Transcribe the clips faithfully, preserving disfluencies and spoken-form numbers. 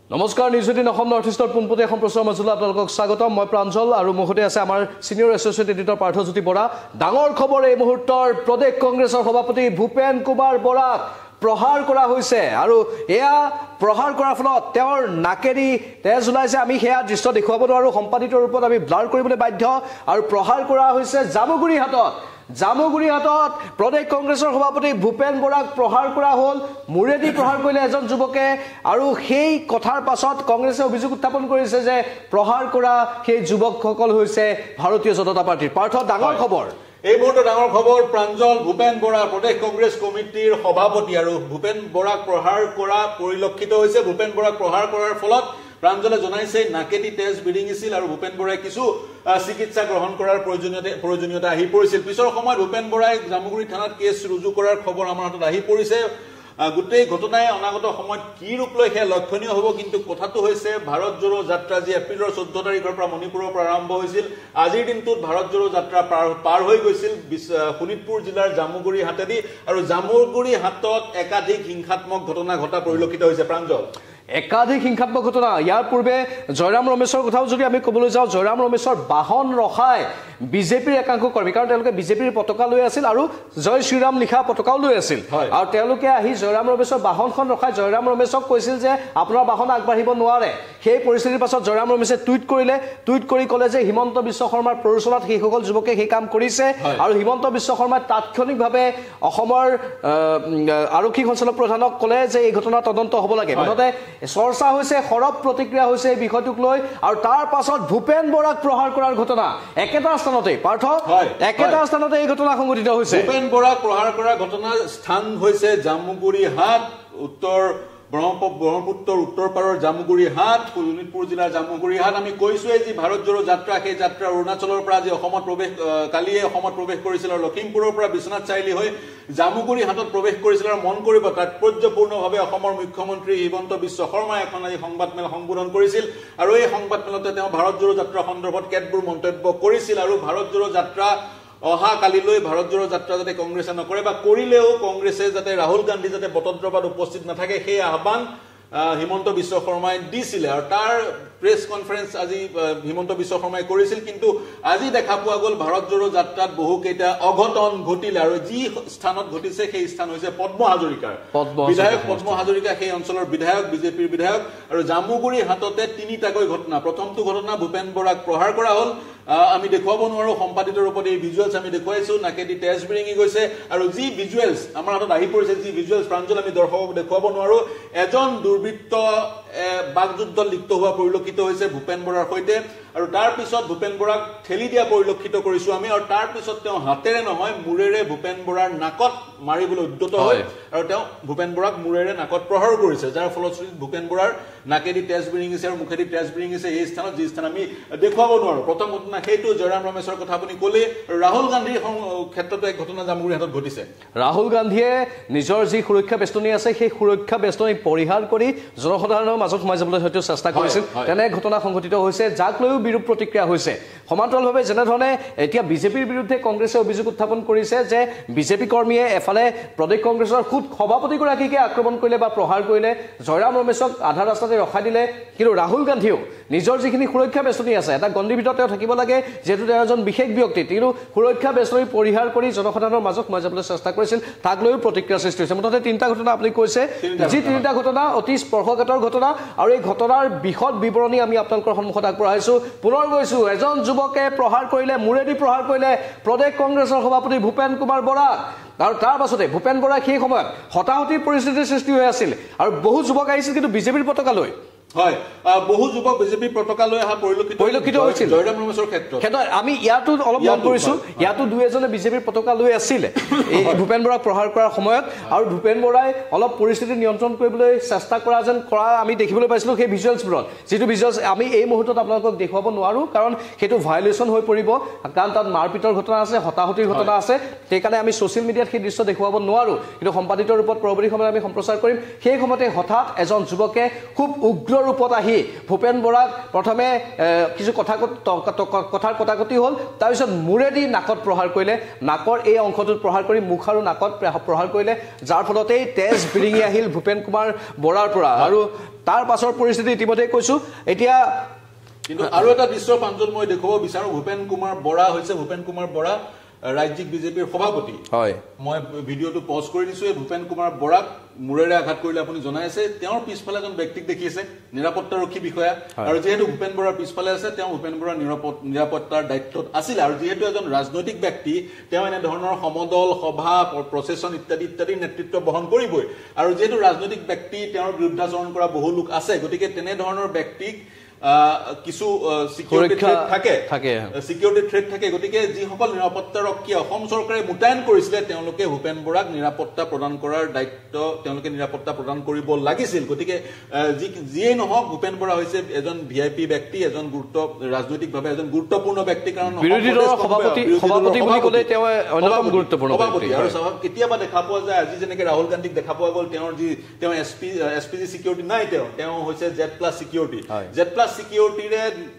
নমস্কাৰ নিউজেটিন অসম নৰ্থ ইষ্টৰ পোনপটীয়া সম্প্ৰচাৰ মাজলৈ আপোনালোকক স্বাগতম মই প্ৰাঞ্জল আৰু মুখতে আছে আমাৰ senior associate editor Parthajyoti Bora ডাঙৰ খবৰ এই মুহূৰ্তৰ প্ৰদেশ কংগ্ৰেছৰ সভাপতি ভূপেন কুমাৰ বৰাক প্ৰহাৰ কৰা হৈছে আৰু এয়া প্ৰহাৰ কৰাৰ ফলত তেওঁৰ নাকেদি তেজ ওলাইছে আমি হেয়া দৃশ্য দেখুৱাব নোৱাৰো সম্পাদিত ৰূপত আমি ব্লাৰ কৰিবলৈ বাধ্য আৰু প্ৰহাৰ কৰা হৈছে জামুগুৰি হাতত জামুগুৰি হাতত প্ৰদেশ কংগ্ৰেছৰ সভাপতি ভূপেন বৰাক প্ৰহাৰ কৰা হ'ল মুৰেদি প্ৰহাৰ কৰিলে এজন যুৱকে আৰু সেই কথাৰ পাছত কংগ্ৰেছে অভিযোগ উত্থাপন কৰিছে যে প্ৰহাৰ কৰা সেই যুৱকসকল হৈছে ভাৰতীয় জনতা পাৰ্টিৰ পাৰ্থ ডাঙৰ খবৰ এই মুহূৰ্তে ডাঙৰ খবৰ প্ৰাঞ্জল ভূপেন বৰা প্ৰদেশ কংগ্ৰেছ কমিটিৰ সভাপতি আৰু ভূপেন বৰাক প্ৰহাৰ কৰা পৰিলক্ষিত হৈছে ভূপেন বৰাক প্ৰহাৰ কৰাৰ ফলত প্ৰাঞ্জলে জনাইছে নাকেদি তেজ বিৰিঙিছিল আৰু ভূপেন বৰাই কিছু চিকিৎসা গ্ৰহণ কৰাৰ প্ৰয়োজনীয়তা প্ৰয়োজনীয়তা আহি পৰিছিল পিছৰ সময়ত ভূপেন বৰাই জামুগুৰি থানাত কেছ ৰুজু কৰাৰ খবৰ আমাৰ হাতত আহি পৰিছে গোটেই ঘটনাই অনাগত সময়ত কি ৰূপ লৈ সেয়া লক্ষণীয় হ'ব কিন্তু কথাটো হৈছে ভাৰত জোড়ো যাত্ৰা যি এপ্ৰিলৰ চৈধ্য তাৰিখৰ পৰা মণিপুৰৰ পৰা আৰম্ভ হৈছিল আজিৰ দিনটোত ভাৰত জোড়ো যাত্ৰা পাৰ হৈ গৈছিল শোণিতপুৰ জিলাৰ জামুগুৰি হাতেদি আৰু জামুগুৰি হাতত একাধিক হিংসাত্মক ঘটনা ঘটা পৰিলক্ষিত হৈছে প্ৰাঞ্জল একাধিক হিংসাত্মক ঘটনা ইয়াৰ পূৰ্বে জয়ৰাম ৰমেশৰ কথাও যদি আমি ক'বলৈ যাওঁ জয়ৰাম ৰমেশৰ বাহন ৰখাই বিজেপিৰ একাংশ কৰ্মী কাৰণ তেওঁলোকে বিজেপিৰ পতাকা লৈ আছিল আৰু জয় শ্ৰীৰাম লিখা পতাকাও লৈ আছিল আৰু তেওঁলোকে আহি জয়ৰাম ৰমেশৰ বাহনখন ৰখাই জয়ৰাম ৰমেশক কৈছিল যে আপোনাৰ বাহন আগবাঢ়িব নোৱাৰে সেই পৰিস্থিতিৰ পাছত জয়ৰাম ৰমেশে টুইট কৰিলে টুইট কৰি ক'লে যে হিমন্ত বিশ্ব শৰ্মাৰ প্ৰৰোচনাত সেইসকল যুৱকে সেই কাম কৰিছে আৰু হিমন্ত বিশ্ব শৰ্মাই তাৎক্ষণিকভাৱে অসমৰ আৰক্ষী সঞ্চালক প্ৰধানক ক'লে যে এই ঘটনা তদন্ত হ'ব লাগে মুঠতে চৰ্চা হৈছে সৰব প্ৰতিক্ৰিয়া হৈছে এই বিষয়টোক লৈ আৰু তাৰ পাছত ভূপেন বৰাক প্ৰহাৰ কৰাৰ ঘটনা একেটা স্থানতে পাৰ্থ একেটা স্থানতে এই ঘটনা সংঘটিত হৈছে ভূপেন বৰাক প্ৰহাৰ কৰাৰ ঘটনা স্থান হৈছে জামুগুৰি হাট উত্তৰ ব্ৰহ্মপুত্ৰৰ উত্তৰ পাৰৰ জামুগুৰি হাট শোণিতপুৰ জিলাৰ জামুগুৰি হাট আমি কৈছোৱে যে ভাৰত জোড়ো যাত্ৰা সেই যাত্ৰা অৰুণাচলৰ পৰা যি অসমত প্ৰৱেশ কালিয়ে অসমত প্ৰৱেশ কৰিছিল আৰু লখিমপুৰৰ পৰা বিশ্বনাথ চাৰিআলি হৈ জামুগুৰি হাটত প্ৰৱেশ কৰিছিল আৰু মন কৰিব তাৎপৰ্যপূৰ্ণভাৱে অসমৰ মুখ্যমন্ত্ৰী হিমন্ত বিশ্ব শৰ্মাই এখন আজি সংবাদমেল সম্বোধন কৰিছিল আৰু এই সংবাদমেলতে তেওঁ ভাৰত জোড়ো যাত্ৰা সন্দৰ্ভত কেতবোৰ মন্তব্য কৰিছিল আৰু ভাৰত জোড়ো যাত্ৰা অহা কালিলৈ ভাৰত জোড়ো যাত্ৰা যাতে কংগ্ৰেছে নকৰে বা কৰিলেও কংগ্ৰেছে যাতে ৰাহুল গান্ধী যাতে বটদ্ৰৱাত উপস্থিত নাথাকে সেই আহ্বান হিমন্ত বিশ্ব শৰ্মাই দিছিলে আৰু তাৰ প্ৰেছ কনফাৰেন্স আজি হিমন্ত বিশ্ব শৰ্মাই কৰিছিল কিন্তু আজি দেখা পোৱা গ'ল ভাৰত জোড়ো যাত্ৰাত বহু কেইটা অঘটন ঘটিলে আৰু যি স্থানত ঘটিছে সেই স্থান হৈছে পদ্ম হাজৰিকাৰ বিধায়ক পদ্ম হাজৰিকা সেই অঞ্চলৰ বিধায়ক বিজেপিৰ বিধায়ক আৰু জামুগুৰি হাততে তিনিটাকৈ ঘটনা প্ৰথমটো ঘটনা ভূপেন বৰাক প্ৰহাৰ কৰা হ'ল আমি দেখুৱাব নোৱাৰো সম্পাদিত ৰূপত এই ভিজুৱেলছ আমি দেখুৱাইছো নাকেদি তেজ বিৰিঙি গৈছে আৰু যি ভিজুৱেলছ আমাৰ হাতত আহি পৰিছে যি ভিজুৱেলছ প্ৰাঞ্জল আমি দৰ্শকক দেখুৱাব নোৱাৰো এজন দুৰ্বৃত্ত বাগযুদ্ধত লিপ্ত হোৱা পৰিলক্ষিত হৈছে ভূপেন বৰাৰ সৈতে আৰু তাৰ পিছত ভূপেন বৰাক ঠেলি দিয়া পৰিলক্ষিত কৰিছো আমি আৰু তাৰ পিছত তেওঁ হাতেৰে নহয় মূৰেৰে ভূপেন বৰাৰ নাকত মাৰিবলৈ উদ্যত হয় আৰু তেওঁ ভূপেন বৰাক মূৰেৰে নাকত প্ৰহাৰ কৰিছে যাৰ ফলশ্ৰুতিত ভূপেন বৰাৰ নাকেদি তেজ বিৰিঙিছে আৰু মুখেদি তেজ বিৰিঙিছে এই স্থানত যি স্থান আমি দেখুৱাব নোৱাৰো প্ৰথম ঘটনা সেইটো জয়ৰাম ৰমেশৰ কথা আপুনি ক'লে ৰাহুল গান্ধীৰ ক্ষেত্ৰতো এক ঘটনা জামুগুৰি হাতত ঘটিছে ৰাহুল গান্ধীয়ে নিজৰ যি সুৰক্ষা বেষ্টনী আছে সেই সুৰক্ষা বেষ্টনী পৰিহাৰ কৰি জনসাধাৰণৰ মাজত সোমাই যাবলৈ হয়তো চেষ্টা কৰিছিল তেনে ঘটনা সংঘটিত হৈছে যাক লৈও বিৰূপ প্ৰতিক্ৰিয়া হৈছে সমান্তৰালভাৱে যেনেধৰণে এতিয়া বিজেপিৰ বিৰুদ্ধে কংগ্ৰেছে অভিযোগ উত্থাপন কৰিছে যে বিজেপি কৰ্মীয়ে এফালে প্ৰদেশ কংগ্ৰেছৰ খুদ সভাপতিগৰাকীকে আক্ৰমণ কৰিলে বা প্ৰহাৰ কৰিলে জয়ৰাম ৰমেশক আধা ৰাস্তাতে ৰখাই দিলে কিন্তু ৰাহুল গান্ধীয়েও নিজৰ যিখিনি সুৰক্ষা বেষ্টনী আছে এটা গণ্ডিৰ ভিতৰত তেওঁ থাকিব লাগে যেহেতু তেওঁ এজন বিশেষ ব্যক্তি কিন্তু সুৰক্ষা বেষ্টনী পৰিহাৰ কৰি জনসাধাৰণৰ মাজত সোমাই যাবলৈ চেষ্টা কৰিছিল তাক লৈও প্ৰতিক্ৰিয়া সৃষ্টি হৈছে মুঠতে তিনিটা ঘটনা আপুনি কৈছে যি তিনিটা ঘটনা অতি স্পৰ্শকাতৰ ঘটনা আৰু এই ঘটনাৰ বিশদ বিৱৰণী আমি আপোনালোকৰ সন্মুখত আগবঢ়াইছো পুনৰ গৈছো এজন যুৱকে প্ৰহাৰ কৰিলে মূৰেদি প্ৰহাৰ কৰিলে প্ৰদেশ কংগ্ৰেছৰ সভাপতি ভূপেন কুমাৰ বৰাক আৰু তাৰ পাছতে ভূপেন বৰা সেই সময়ত হতাহতিৰ পৰিস্থিতিৰ সৃষ্টি হৈ আছিল আৰু বহু যুৱক আহিছিল কিন্তু বিজেপিৰ পতাকা লৈ হয় বহু যুৱক বিজেপিৰ পতাকা লৈ অহা পৰিলক্ষিত পৰিলক্ষিত হৈছিল জয়ৰাম ৰমেশৰ ক্ষেত্ৰত ক্ষেত্ৰত আমি ইয়াতো অলপ মন কৰিছো ইয়াতো দুই এজনে বিজেপিৰ পতাকা লৈ আছিল এই ভূপেন বৰাক প্ৰহাৰ কৰাৰ সময়ত আৰু ভূপেন বৰাই অলপ পৰিস্থিতি নিয়ন্ত্ৰণ কৰিবলৈ চেষ্টা কৰা যেন কৰা আমি দেখিবলৈ পাইছিলো সেই ভিজুৱেলছবোৰত যিটো ভিজুৱেলছ আমি এই মুহূৰ্তত আপোনালোকক দেখুৱাব নোৱাৰো কাৰণ সেইটো ভায়োলেশ্যন হৈ পৰিব কাৰণ তাত মাৰপিটৰ ঘটনা আছে হতাহতিৰ ঘটনা আছে সেইকাৰণে আমি ছ'চিয়েল মিডিয়াত সেই দৃশ্য দেখুৱাব নোৱাৰো কিন্তু সম্পাদিত ৰূপত পৰৱৰ্তী সময়ত আমি সম্প্ৰচাৰ কৰিম সেই সময়তে হঠাৎ এজন যুৱকে খুব উগ্ৰ ৰূপত আহি ভূপেন বৰাক প্ৰথমে কিছু কথা কথাৰ কটাকটি হ'ল তাৰপিছত মূৰেদি নাকত প্ৰহাৰ কৰিলে নাকৰ এই অংশটোত প্ৰহাৰ কৰি মুখ আৰু নাকত প্ৰহাৰ কৰিলে যাৰ ফলতেই তেজ বিৰিঙি আহিল ভূপেন কুমাৰ বৰাৰ পৰা আৰু তাৰ পাছৰ পৰিস্থিতি ইতিমধ্যে কৈছো এতিয়া কিন্তু আৰু এটা দৃশ্য প্ৰাঞ্জল মই দেখুৱাব বিচাৰো ভূপেন কুমাৰ বৰা হৈছে ভূপেন কুমাৰ বৰা ৰাজ্যিক বিজেপিৰ সভাপতি হয় মই ভিডিঅটো পজ কৰি দিছো ভূপেন কুমাৰ বৰাক মুৰেৰে আঘাত কৰিলে আপুনি জনাই আছে তেওঁৰ পিছফালে এজন ব্যক্তিক দেখি আছে নিৰাপত্তাৰক্ষী বিষয়া আৰু যেহেতু ভূপেন বৰাৰ পিছফালে আছে তেওঁ ভূপেন বৰাৰ নিৰাপত্তাৰ দায়িত্বত আছিল আৰু যেহেতু এজন ৰাজনৈতিক ব্যক্তি তেওঁ এনে ধৰণৰ সমদল সভা প্ৰচেছন ইত্যাদি ইত্যাদি নেতৃত্ব বহন কৰিবই আৰু যেহেতু ৰাজনৈতিক ব্যক্তি তেওঁৰ বিৰুদ্ধাচৰণ কৰা বহু লোক আছে গতিকে তেনে ধৰণৰ ব্যক্তিক কিছু সিকিউৰিটি থ্ৰেট থাকে থাকে সিকিউৰিটি থ্ৰেট থাকে গতিকে যিসকল নিৰাপত্তাৰক্ষী অসম চৰকাৰে মুতায়ন কৰিছিলে তেওঁলোকে ভূপেন বৰাক নিৰাপত্তা প্ৰদান কৰাৰ দায়িত্ব তেওঁলোকে নিৰাপত্তা প্ৰদান কৰিব লাগিছিল গতিকে যিয়ে নহওক ভূপেন বৰা হৈছে এজন ভিআইপি ব্যক্তি এজন গুৰুত্ব ৰাজনৈতিকভাৱে এজন গুৰুত্বপূৰ্ণ ব্যক্তি কাৰণ বিৰোধী দলৰ সভাপতি সভাপতি বুলি ক'লে তেওঁ অন্যতম গুৰুত্বপূৰ্ণ ব্যক্তি আৰু কেতিয়াবা দেখা পোৱা যায় আজি যেনেকে ৰাহুল গান্ধীক দেখা পোৱা গ'ল তেওঁৰ যি তেওঁ এছপি এছপিজি সিকিউৰিটি নাই তেওঁ তেওঁ হৈছে Z plus security Z plus সিকিউৰিটিৰে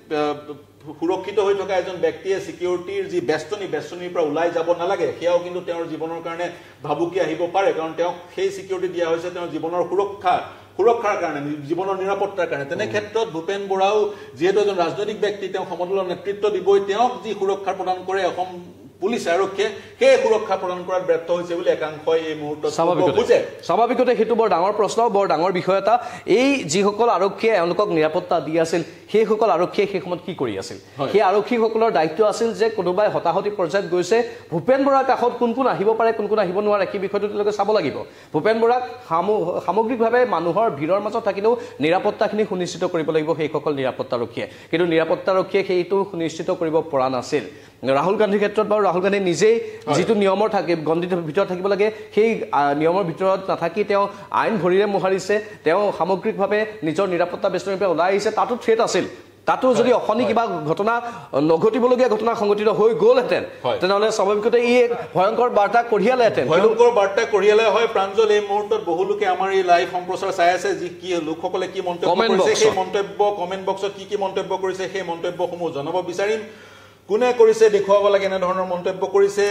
সুৰক্ষিত হৈ থকা এজন ব্যক্তিয়ে সিকিউৰিটিৰ যি বেষ্টনী বেষ্টনীৰ পৰা ওলাই যাব নালাগে সেয়াও কিন্তু তেওঁৰ জীৱনৰ কাৰণে ভাবুকি আহিব পাৰে কাৰণ তেওঁক সেই সিকিউৰিটি দিয়া হৈছে তেওঁৰ জীৱনৰ সুৰক্ষা সুৰক্ষাৰ কাৰণে জীৱনৰ নিৰাপত্তাৰ কাৰণে তেনে ক্ষেত্ৰত ভূপেন বৰাও যিহেতু এজন ৰাজনৈতিক ব্যক্তি তেওঁ সমদলৰ নেতৃত্ব দিবই তেওঁক যি সুৰক্ষা প্ৰদান কৰে অসম পুলিচ আৰক্ষীয়ে সেই সুৰক্ষা প্ৰদান কৰাত ব্যৰ্থ হৈছে বুলি একাংশই এই মুহূৰ্তত বুজে স্বাভাৱিকতে সেইটো বৰ ডাঙৰ প্ৰশ্ন বৰ ডাঙৰ বিষয় এটা এই যিসকল আৰক্ষীয়ে এওঁলোকক নিৰাপত্তা দি আছিল সেইসকল আৰক্ষীয়ে সেই সময়ত কি কৰি আছিল সেই আৰক্ষীসকলৰ দায়িত্ব আছিল যে কোনোবাই হতাহতি পৰ্যায়ত গৈছে ভূপেন বৰাৰ কাষত কোন কোন আহিব পাৰে কোন কোন আহিব নোৱাৰে সেই বিষয়টো তেওঁলোকে চাব লাগিব ভূপেন বৰাক সামগ্ৰিকভাৱে মানুহৰ ভিৰৰ মাজত থাকিলেও নিৰাপত্তাখিনি সুনিশ্চিত কৰিব লাগিব সেইসকল নিৰাপত্তাৰক্ষীয়ে কিন্তু নিৰাপত্তাৰক্ষীয়ে সেইটো সুনিশ্চিত কৰিব পৰা নাছিল ৰাহুল গান্ধীৰ ক্ষেত্ৰত বাৰু ৰাহুল গান্ধী নিজেই যিটো নিয়মৰ থাকে গণ্ডিৰ ভিতৰত থাকিব লাগে সেই নিয়মৰ ভিতৰত নাথাকি তেওঁ আইন ভৰিৰে মোহাৰিছে তেওঁ সামগ্ৰিকভাৱে নিজৰ নিৰাপত্তা বেষ্টনীৰ পৰা ওলাই আহিছে তাতো থ্ৰেট আছিল তাতো যদি অখনি কিবা ঘটনা নঘটিবলগীয়া ঘটনা সংঘটিত হৈ গ'লহেঁতেন তেনেহ'লে স্বাভাৱিকতে ই এক ভয়ংকৰ বাৰ্তা কঢ়িয়ালেহেঁতেন ভয়ংকৰ বাৰ্তা কঢ়িয়ালে হয় প্ৰাঞ্জল এই মুহূৰ্তত বহু লোকে আমাৰ এই লাইভ সম্প্ৰচাৰ চাই আছে যি কি লোকসকলে কি মন্তব্য কৰিছে সেই মন্তব্য কমেণ্ট বক্সত কি কি মন্তব্য কৰিছে সেই মন্তব্যসমূহ জনাব বিচাৰিম কোনে কৰিছে দেখুৱাব লাগে এনে ধৰণৰ মন্তব্য কৰিছে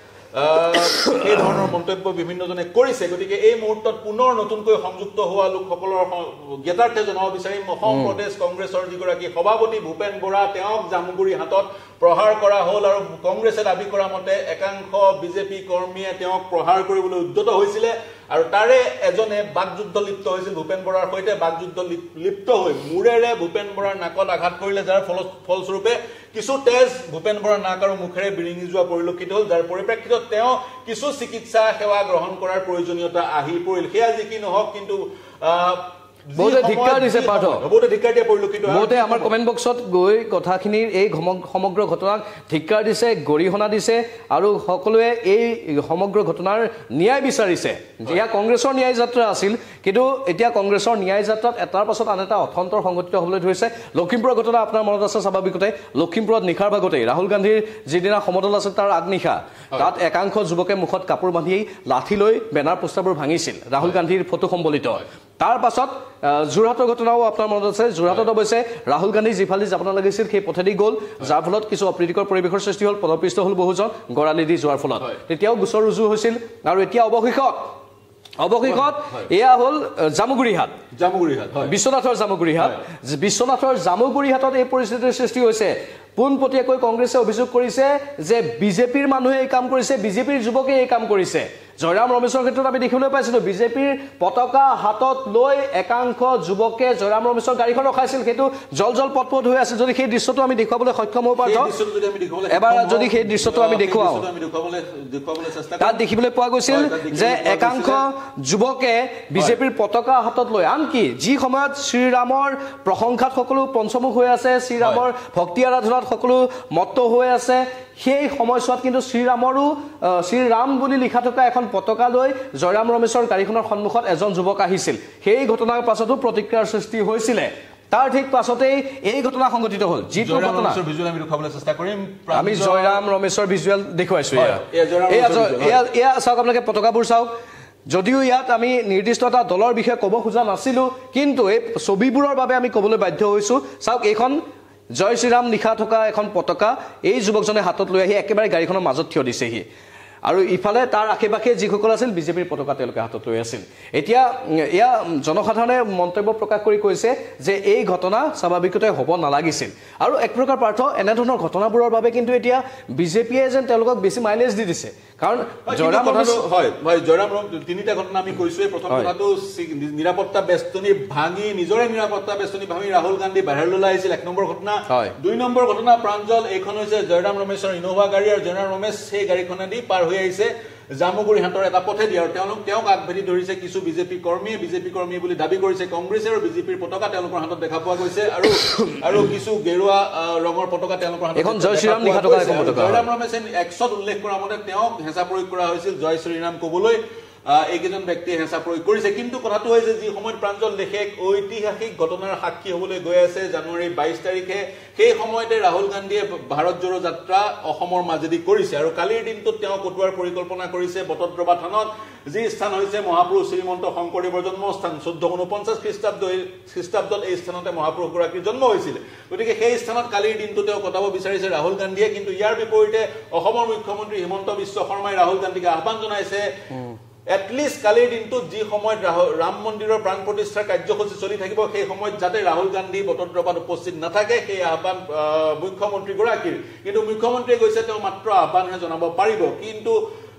এই ধৰণৰ মন্তব্য বিভিন্নজনে কৰিছে গতিকে এই মুহূৰ্তত পুনৰ নতুনকৈ সংযুক্ত হোৱা লোকসকলৰ জ্ঞাতাৰ্থে জনাব বিচাৰিম অসম প্ৰদেশ কংগ্ৰেছৰ যিগৰাকী সভাপতি ভূপেন বৰা তেওঁক জামুগুৰি হাতত প্ৰহাৰ কৰা হ'ল আৰু কংগ্ৰেছে দাবী কৰা মতে একাংশ বিজেপি কৰ্মীয়ে তেওঁক প্ৰহাৰ কৰিবলৈ উদ্যত হৈছিলে আৰু তাৰে এজনে বাকযুদ্ধ লিপ্ত হৈছিল ভূপেন বৰাৰ সৈতে বাকযুদ্ধ লিপ্ত হৈ মূৰেৰে ভূপেন বৰাৰ নাকত আঘাত কৰিলে যাৰ ফলস্বৰূপে কিছু তেজ ভূপেন বৰাৰ নাক আৰু মুখেৰে বিৰিঙি যোৱা পৰিলক্ষিত হ'ল যাৰ পৰিপ্ৰেক্ষিতত তেওঁ কিছু চিকিৎসা সেৱা গ্ৰহণ কৰাৰ প্ৰয়োজনীয়তা আহি পৰিল সেয়া যি কি নহওক কিন্তু বহুতে ধিক্কাৰ দিছে পাৰ্থ বহুতে ধিক্কাৰ দিয়া পৰিলক্ষিত বহুতে আমাৰ কমেণ্ট বক্সত গৈ কথাখিনিৰ এই সমগ্ৰ ঘটনাক ধিক্কাৰ দিছে গৰিহণা দিছে আৰু সকলোৱে এই সমগ্ৰ ঘটনাৰ ন্যায় বিচাৰিছে এয়া কংগ্ৰেছৰ ন্যায় যাত্ৰা আছিল কিন্তু এতিয়া কংগ্ৰেছৰ ন্যায় যাত্ৰাত এটাৰ পাছত আন এটা অথন্তৰ সংঘটিত হ'বলৈ ধৰিছে লখিমপুৰৰ ঘটনা আপোনাৰ মনত আছে স্বাভাৱিকতে লখিমপুৰত নিশাৰ ভাগতেই ৰাহুল গান্ধীৰ যিদিনা সমদল আছিল তাৰ আগনিশা তাত একাংশ যুৱকে মুখত কাপোৰ বান্ধি লাঠি লৈ বেনাৰ পোষ্টাৰবোৰ ভাঙিছিল ৰাহুল গান্ধীৰ ফটো সম্বলিত তাৰ পাছত যোৰহাটৰ ঘটনাও আপোনাৰ মনত আছে যোৰহাটত অৱশ্যে ৰাহুল গান্ধী যিফালে যাব নালাগিছিল সেই পথেদি গ'ল যাৰ ফলত কিছু অপ্ৰীতিকৰ পৰিৱেশৰ সৃষ্টি হ'ল পদপিষ্ট হ'ল বহুজন গৰালি দি যোৱাৰ ফলত তেতিয়াও গোচৰ ৰুজু হৈছিল আৰু এতিয়া অৱশেষত অৱশেষত এয়া হ'ল জামুগুৰিহাট জামুগুৰিহাট বিশ্বনাথৰ জামুগুৰিহাট বিশ্বনাথৰ জামুগুৰিহাটত এই পৰিস্থিতিৰ সৃষ্টি হৈছে পোনপটীয়াকৈ কংগ্ৰেছে অভিযোগ কৰিছে যে বিজেপিৰ মানুহে এই কাম কৰিছে বিজেপিৰ যুৱকে এই কাম কৰিছে জয়ৰাম ৰমেশৰ ক্ষেত্ৰত আমি দেখিবলৈ পাইছিলোঁ বিজেপিৰ পতাকা হাতত লৈ একাংশ যুৱকে জয়ৰাম ৰমেশৰ গাড়ীখন ৰখাইছিল সেইটো জল জল পটপট হৈ আছিল যদি সেই দৃশ্যটো আমি দেখুৱাবলৈ সক্ষম হ'ব পাৰোঁ এবাৰ যদি সেই দৃশ্যটো আমি দেখুৱাওঁ তাত দেখিবলৈ পোৱা গৈছিল যে একাংশ যুৱকে বিজেপিৰ পতাকা হাতত লৈ আনকি যি সময়ত শ্ৰীৰামৰ প্ৰশংসাত সকলো পঞ্চমুখ হৈ আছে শ্ৰীৰামৰ ভক্তি আৰাধনাত সকলো মত্ত হৈ আছে সেই সময়ছোৱাত কিন্তু শ্ৰীৰামৰো শ্ৰীৰাম বুলি লিখা থকা এখন পতাকা লৈ জয়ৰাম ৰমেশৰ গাড়ীখনৰ সন্মুখত এজন যুৱক আহিছিল সেই ঘটনাৰ পাছতো প্ৰতিক্ৰিয়াৰ সৃষ্টি হৈছিলে তাৰ ঠিক পাছতেই এই ঘটনা সংঘটিত হ'ল যিটো ঘটনা আমি জয়ৰাম ৰমেশৰ ভিজুৱেল দেখুৱাইছো এয়া এয়া চাওক আপোনালোকে পতাকাবোৰ চাওক যদিও ইয়াত আমি নিৰ্দিষ্ট এটা দলৰ বিষয়ে ক'ব খোজা নাছিলোঁ কিন্তু এই ছবিবোৰৰ বাবে আমি ক'বলৈ বাধ্য হৈছোঁ চাওক এইখন জয় শ্ৰীৰাম লিখা থকা এখন পতাকা এই যুৱকজনে হাতত লৈ আহি একেবাৰে গাড়ীখনৰ মাজত থিয় দিছেহি আৰু ইফালে তাৰ আশে-পাশে যিসকল আছিল বিজেপিৰ পতাকা তেওঁলোকে হাতত লৈ আছিল এতিয়া এয়া জনসাধাৰণে মন্তব্য প্ৰকাশ কৰি কৈছে যে এই ঘটনা স্বাভাৱিকতে হ'ব নালাগিছিল আৰু এক প্ৰকাৰ পাৰ্থ এনেধৰণৰ ঘটনাবোৰৰ বাবে কিন্তু এতিয়া বিজেপিয়ে যেন তেওঁলোকক বেছি মাইলেজ দি দিছে কাৰণ জয়ৰাম হয় হয় জয়ৰাম তিনিটা ঘটনা আমি কৈছোৱে প্ৰথম কথাটো নিৰাপত্তা বেষ্টনী ভাঙি নিজৰে নিৰাপত্তা বেষ্টনী ভাঙি ৰাহুল গান্ধী বাহিৰলৈ ওলাই আহিছিল এক নম্বৰ ঘটনা দুই নম্বৰ ঘটনা প্ৰাঞ্জল এইখন হৈছে জয়ৰাম ৰমেশৰ ইনোভা গাড়ী আৰু জয়ৰাম ৰমেশ সেই গাড়ীখনেদি পাৰ হৈ আহিছে জামুগুৰি হাতৰ এটা পথে দিয়ে আৰু তেওঁলোক তেওঁক আগভেটি ধৰিছে কিছু বিজেপি কৰ্মীয়ে বিজেপি কৰ্মী বুলি দাবী কৰিছে কংগ্ৰেছে আৰু বিজেপিৰ পতাকা তেওঁলোকৰ হাতত দেখা পোৱা গৈছে আৰু আৰু কিছু গেৰুৱা ৰঙৰ পতাকা তেওঁলোকৰ হাতত এখন জয় শ্ৰীৰাম লিখা থকা এখন পতাকা জয়ৰাম ৰমেশে একশত উল্লেখ কৰা মতে তেওঁক হেঁচা প্ৰয়োগ কৰা হৈছিল জয় শ্ৰীৰাম কবলৈ এইকেইজন ব্যক্তিয়ে হেঁচা প্ৰয়োগ কৰিছে কিন্তু কথাটো হৈছে যি সময়ত প্ৰাঞ্জল দেশে ঐতিহাসিক ঘটনাৰ সাক্ষী হ'বলৈ গৈ আছে জানুৱাৰী বাইছ তাৰিখে সেই সময়তে ৰাহুল গান্ধীয়ে ভাৰত জোড়ো যাত্ৰা অসমৰ মাজেদি কৰিছে আৰু কালিৰ দিনটোত তেওঁ কটোৱাৰ পৰিকল্পনা কৰিছে বটদ্ৰৱা থানত যি স্থান হৈছে মহাপুৰুষ শ্ৰীমন্ত শংকৰদেৱৰ জন্মস্থান চৈধ্যশ ঊনপঞ্চাছ খ্ৰীষ্টাব্দ খ্ৰীষ্টাব্দত এই স্থানতে মহাপুৰুষগৰাকীৰ জন্ম হৈছিল গতিকে সেই স্থানত কালিৰ দিনটো তেওঁ কটাব বিচাৰিছে ৰাহুল গান্ধীয়ে কিন্তু ইয়াৰ বিপৰীতে অসমৰ মুখ্যমন্ত্ৰী হিমন্ত বিশ্ব শৰ্মাই ৰাহুল গান্ধীক আহ্বান জনাইছে এটলিষ্ট কালিৰ দিনটোত যি সময়ত ৰাম মন্দিৰৰ প্ৰাণ প্ৰতিষ্ঠাৰ কাৰ্যসূচী চলি থাকিব সেই সময়ত যাতে ৰাহুল গান্ধী বটদ্ৰৱাত উপস্থিত নাথাকে সেই আহ্বান মুখ্যমন্ত্ৰীগৰাকীৰ কিন্তু মুখ্যমন্ত্ৰীয়ে কৈছে তেওঁ মাত্ৰ আহ্বানহে জনাব পাৰিব কিন্তু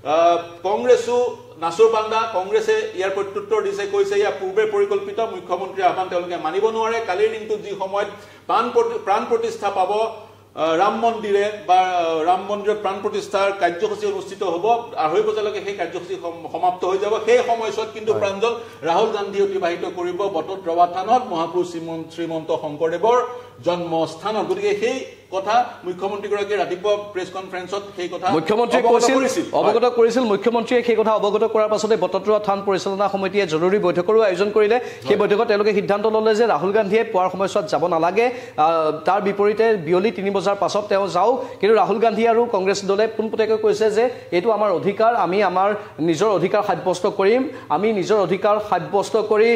কংগ্ৰেছো নাচুৰ বান্দা কংগ্ৰেছে ইয়াৰ প্ৰত্যুত্তৰ দিছে কৈছে ইয়াৰ পূৰ্বে পৰিকল্পিত মুখ্যমন্ত্ৰীৰ আহ্বান তেওঁলোকে মানিব নোৱাৰে কালিৰ দিনটোত যি সময়ত প্ৰাণ প্ৰাণ প্ৰতিষ্ঠা পাব ৰাম মন্দিৰে বা ৰাম মন্দিৰত প্ৰাণ প্ৰতিষ্ঠাৰ কাৰ্যসূচী অনুষ্ঠিত হ'ব আঢ়ৈ বজালৈকে সেই কাৰ্যসূচী সমাপ্ত হৈ যাব সেই সময়ছোৱাত কিন্তু প্ৰাঞ্জল ৰাহুল গান্ধী অতিবাহিত কৰিব বটদ্ৰৱা থানত মহাপুৰুষ শ্ৰীমন্ত শংকৰদেৱৰ জন্মস্থানত গতিকে সেই কথা মুখ্যমন্ত্ৰীগৰাকীয়ে ৰাতিপুৱা প্ৰেছ কনফাৰেন্সত সেই কথা মুখ্যমন্ত্ৰীয়ে কৈছিল অৱগত কৰিছিল মুখ্যমন্ত্ৰীয়ে সেই কথা অৱগত কৰাৰ পাছতে বটদ্ৰৱা থান পৰিচালনা সমিতিয়ে জৰুৰী বৈঠকৰো আয়োজন কৰিলে সেই বৈঠকত তেওঁলোকে সিদ্ধান্ত ল'লে যে ৰাহুল গান্ধীয়ে পুৱাৰ সময়ছোৱাত যাব নালাগে তাৰ বিপৰীতে বিয়লি তিনি বজাৰ পাছত তেওঁ যাওক কিন্তু ৰাহুল গান্ধী আৰু কংগ্ৰেছ দলে পোনপটীয়াকৈ কৈছে যে এইটো আমাৰ অধিকাৰ আমি আমাৰ নিজৰ অধিকাৰ সাব্যস্ত কৰিম আমি নিজৰ অধিকাৰ সাব্যস্ত কৰি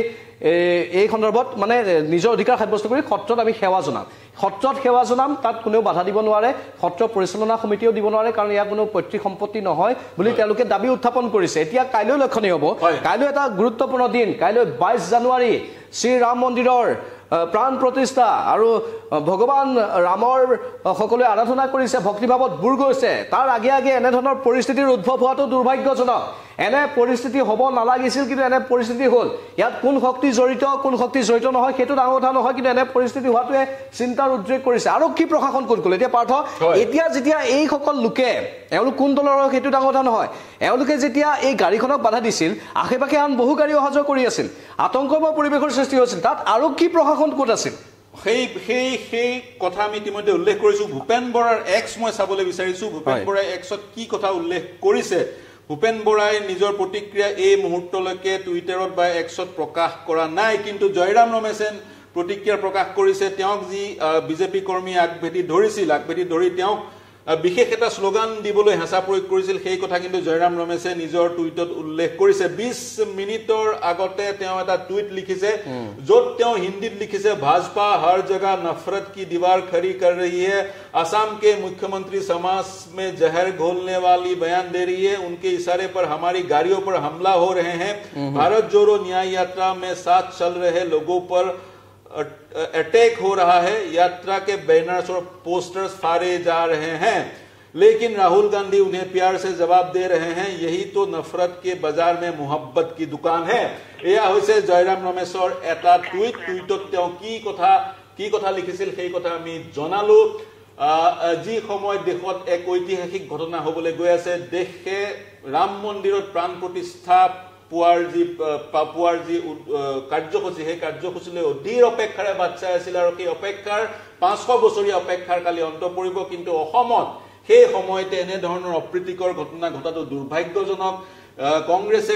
এই সন্দৰ্ভত মানে নিজৰ অধিকাৰ সাব্যস্ত কৰি সত্ৰত আমি সেৱা জনাম সত্ৰত সেৱা জনাম তাত কোনেও বাধা দিব নোৱাৰে সত্ৰ পৰিচালনা সমিতিও দিব নোৱাৰে কাৰণ ইয়াৰ কোনো পৈতৃক সম্পত্তি নহয় বুলি তেওঁলোকে দাবী উত্থাপন কৰিছে এতিয়া কাইলৈ লক্ষণীয় হ'ব কাইলৈ এটা গুৰুত্বপূৰ্ণ দিন কাইলৈ বাইছ জানুৱাৰী শ্ৰী ৰাম মন্দিৰৰ প্ৰাণ প্ৰতিষ্ঠা আৰু ভগৱান ৰামৰ সকলোৱে আৰাধনা কৰিছে ভক্তিভাৱত বুৰ গৈছে তাৰ আগে আগে এনেধৰণৰ পৰিস্থিতিৰ উদ্ভৱ হোৱাটো দুৰ্ভাগ্যজনক এনে পৰিস্থিতি হ'ব নালাগিছিল কিন্তু এনে পৰিস্থিতি হ'ল ইয়াত কোন শক্তি জড়িত কোন শক্তি জড়িত নহয় সেইটো ডাঙৰ কথা নহয় কিন্তু এনে পৰিস্থিতি হোৱাটোৱে চিন্তাৰ উদ্ৰেক কৰিছে আৰক্ষী প্ৰশাসন কোন ক'ল এতিয়া পাৰ্থ এতিয়া যেতিয়া এইসকল লোকে এওঁলোক কোন দলৰ সেইটো ডাঙৰ কথা নহয় এওঁলোকে যেতিয়া এই গাড়ীখনক বাধা দিছিল আশে পাশে আন বহু গাড়ী অহা যোৱা কৰি আছিল আতংকময় পৰিৱেশৰ সৃষ্টি হৈছিল তাত আৰক্ষী প্ৰশাসন ক'ত আছিল সেই সেই সেই কথা আমি ইতিমধ্যে উল্লেখ কৰিছোঁ ভূপেন বৰাৰ এক্স মই চাবলৈ বিচাৰিছোঁ ভূপেন বৰাই এক্সত কি কথা উল্লেখ কৰিছে ভূপেন বৰাই নিজৰ প্ৰতিক্ৰিয়া এই মুহূৰ্তলৈকে টুইটাৰত বা এক্সত প্ৰকাশ কৰা নাই কিন্তু জয়ৰাম ৰমেশে প্ৰতিক্ৰিয়া প্ৰকাশ কৰিছে তেওঁক যি বিজেপি কৰ্মী আগভেটি ধৰিছিল আগভেটি ধৰি তেওঁক বিশেষ এটা শ্লোগান দিবলৈ হেঁচা প্ৰয়োগ কৰিছিল সেই কথা কিন্তু জয়ৰাম ৰমেশে নিজৰ টুইটত উল্লেখ কৰিছে বিশ মিনিটৰ আগতে তেওঁ এটা টুইট লিখিছে য'ত তেওঁ হিন্দীত লিখিছে ভাজপা হৰ জগহ নফরত কি दीवार खड़ी कर रही है असम के मुख्यमंत्री समाज में जहर घोलने वाली बयान दे रही है उनके इशारे पर हमारी गाड़ियों पर हमला हो रहे हैं भारत जोड़ो न्याय यात्रा में साथ चल रहे लोगों पर अटैक हो रहा है यात्रा के बैनर्स और पोस्टर्स फाड़े जा रहे हैं लेकिन राहुल गांधी उन्हें प्यार से जवाब दे रहे हैं यही तो नफरत के बाजार में मोहब्बत की दुकान है एया होइसे जयराम रमेशर एटा ट्वीट ट्वीटत তেওঁ কি কথা কি কথা লিখিছিল সেই কথা আমি জনালো যি সময় দেশত এক ঐতিহাসিক ঘটনা হ'বলৈ গৈ আছে দেশে ৰাম মন্দিৰত প্ৰাণ প্ৰতিষ্ঠা পুৱাৰ যি পুৱাৰ যি কাৰ্যসূচী সেই কাৰ্যসূচীলৈ অধীৰ অপেক্ষাৰে বাট চাই আছিল আৰু সেই অপেক্ষাৰ পাঁচশ বছৰীয়া অপেক্ষাৰ কালি অন্ত পৰিব কিন্তু অসমত সেই সময়তে এনে ধৰণৰ অপ্ৰীতিকৰ ঘটনা ঘটাটো দুৰ্ভাগ্যজনক কংগ্ৰেছে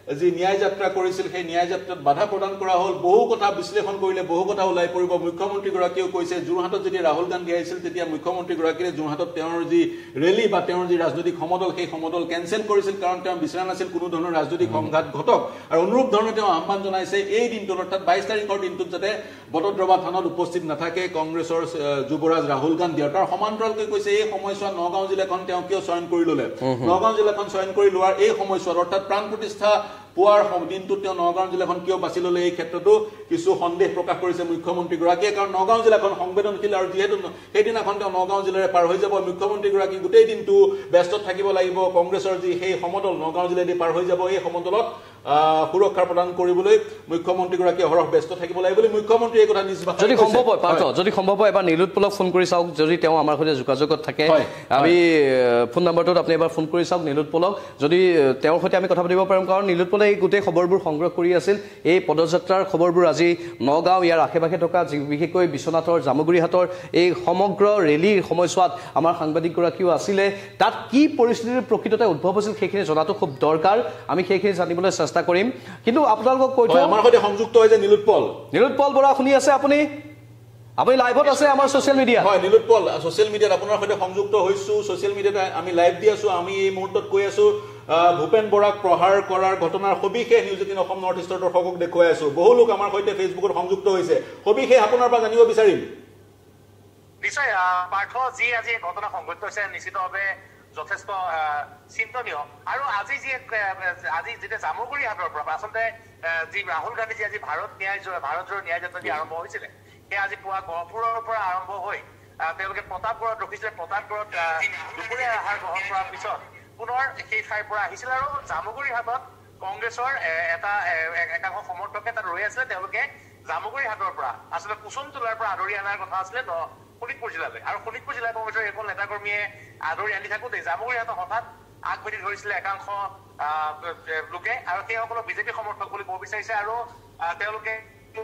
যি ন্যায় যাত্ৰা কৰিছিল সেই ন্যায় যাত্ৰাত বাধা প্ৰদান কৰা হ'ল বহু কথা বিশ্লেষণ কৰিলে বহু কথা ওলাই পৰিব মুখ্যমন্ত্ৰীগৰাকীয়েও কৈছে যোৰহাটত যেতিয়া ৰাহুল গান্ধী আহিছিল তেতিয়া মুখ্যমন্ত্ৰীগৰাকীয়ে যোৰহাটত তেওঁৰ যি ৰেলী বা তেওঁৰ যি ৰাজনৈতিক সমদল সেই সমদল কেনচেল কৰিছিল কাৰণ তেওঁ বিচৰা নাছিল কোনো ধৰণৰ ৰাজনৈতিক সংঘাত ঘটক আৰু অনুৰূপ ধৰণে তেওঁ আহ্বান জনাইছে এই দিনটোত অৰ্থাৎ বাইছ তাৰিখৰ দিনটোত যাতে বটদ্ৰৱা থানাত উপস্থিত নাথাকে কংগ্ৰেছৰ যুৱৰাজ ৰাহুল গান্ধী আৰু তাৰ সমান্তৰালকৈ কৈছে এই সময়ছোৱাত নগাঁও জিলাখন তেওঁ কিয় চয়ন কৰি ল'লে নগাঁও জিলাখন চয়ন কৰি লোৱাৰ এই সময়ছোৱাত অৰ্থাৎ প্ৰাণ প্ৰতিষ্ঠা পুৱাৰ দিনটোত তেওঁ নগাঁও জিলাখন কিয় বাছি ল'লে এই ক্ষেত্ৰতো কিছু সন্দেহ প্ৰকাশ কৰিছে মুখ্যমন্ত্ৰীগৰাকীয়ে কাৰণ নগাঁও জিলাখন সংবেদনশীল আৰু যিহেতু সেইদিনাখন তেওঁ নগাঁও জিলাৰে পাৰ হৈ যাব মুখ্যমন্ত্ৰীগৰাকী গোটেই দিনটো ব্যস্ত থাকিব লাগিব কংগ্ৰেছৰ যি সেই সমদল নগাঁও জিলাদি পাৰ হৈ যাব এই সমদলত সুৰক্ষা প্ৰদান কৰিবলৈ মুখ্যমন্ত্ৰীগৰাকীয়ে অহৰহ ব্যস্ত থাকিব লাগিব বুলি মুখ্যমন্ত্ৰীয়ে এই কথা নিজ ভাষাত যদি সম্ভৱ হয় পাৰ্থ যদি সম্ভৱ হয় এবাৰ নীলোৎপলক ফোন কৰি চাওক যদি তেওঁ আমাৰ সৈতে যোগাযোগত থাকে আমি ফোন নম্বৰটোত আপুনি এবাৰ ফোন কৰি চাওক নীলোৎপলক যদি তেওঁৰ সৈতে আমি কথা পাতিব পাৰিম কাৰণ নীলোৎপলে এই গোটেই খবৰবোৰ সংগ্ৰহ কৰি আছিল এই পদযাত্ৰাৰ খবৰবোৰ আজি নগাঁও ইয়াৰ আশে পাশে থকা বিশেষকৈ বিশ্বনাথৰ জামুগুৰিহাটৰ এই সমগ্ৰ ৰেলীৰ সময়ছোৱাত আমাৰ সাংবাদিকগৰাকীও আছিলে তাত কি পৰিস্থিতিৰ প্ৰকৃততে উদ্ভৱ হৈছিল সেইখিনি জনাটো খুব দৰকাৰ আমি সেইখিনি জানিবলৈ চেষ্টা কৰিম কিন্তু আপোনালোকক কৈ থওঁ আমাৰ সৈতে সংযুক্ত হৈছে নীলোৎপল নীলোৎপল বৰা শুনি আছে আপুনি আপুনি লাইভত আছে আমাৰ সোশ্যাল মিডিয়া হয় নীলোৎপল সোশ্যাল মিডিয়াত আপোনাৰ সৈতে সংযুক্ত হৈছো সোশ্যাল মিডিয়াত আমি লাইভ দি আছো আমি এই মুহূৰ্তত কৈ আছো ভূপেন বৰাক প্ৰহাৰ কৰাৰ ঘটনাৰ সবিশেষ নিউজ এইটিন অসম নৰ্থ ইষ্টৰ দৰ্শকক দেখুৱাই আছো বহু লোক আমাৰ সৈতে ফেচবুকত সংযুক্ত হৈছে সবিশেষ আপোনাৰ পৰা জানিব বিচাৰিম নিশ্চয় পাৰ্থ যি আজি ঘটনা সংঘটিত হৈছে নিশ্চিতভাৱে যথেষ্ট চিন্তনীয় আৰু আজি যি আজি যেতিয়া জামুগুৰিহাটৰ পৰা আচলতে যি ৰাহুল গান্ধী যি আজি ভাৰত ন্যায় ভাৰত জোৰ ন্যায় যাত্ৰা যি আৰম্ভ হৈছিলে সেই আজি পুৱা গহপুৰৰ পৰা আৰম্ভ হৈ তেওঁলোকে প্ৰতাপগড়ত ৰখিছিলে প্ৰতাপগড়ত দুপৰীয়া আহাৰ গ্ৰহণ কৰাৰ পিছত পুনৰ সেই ঠাইৰ পৰা আহিছিল আৰু জামুগুৰিহাটত কংগ্ৰেছৰ এটা একাংশ সমৰ্থকে তাত ৰৈ আছিলে তেওঁলোকে জামুগুৰিহাটৰ পৰা আচলতে কুসুমটোলাৰ পৰা আদৰি অনাৰ কথা আছিলে শোণিতপুৰ জিলালৈ আৰু শোণিতপুৰ জিলা কংগ্ৰেছৰ এজন নেতাকৰ্মীয়ে আদৰি আনি থাকোঁতে জামুগুৰিহাটত হঠাৎ আগবাঢ়ি ধৰিছিলে একাংশ লোকে আৰু সেইসকলক বিজেপি সমৰ্থক বুলি ক'ব বিচাৰিছে আৰু তেওঁলোকে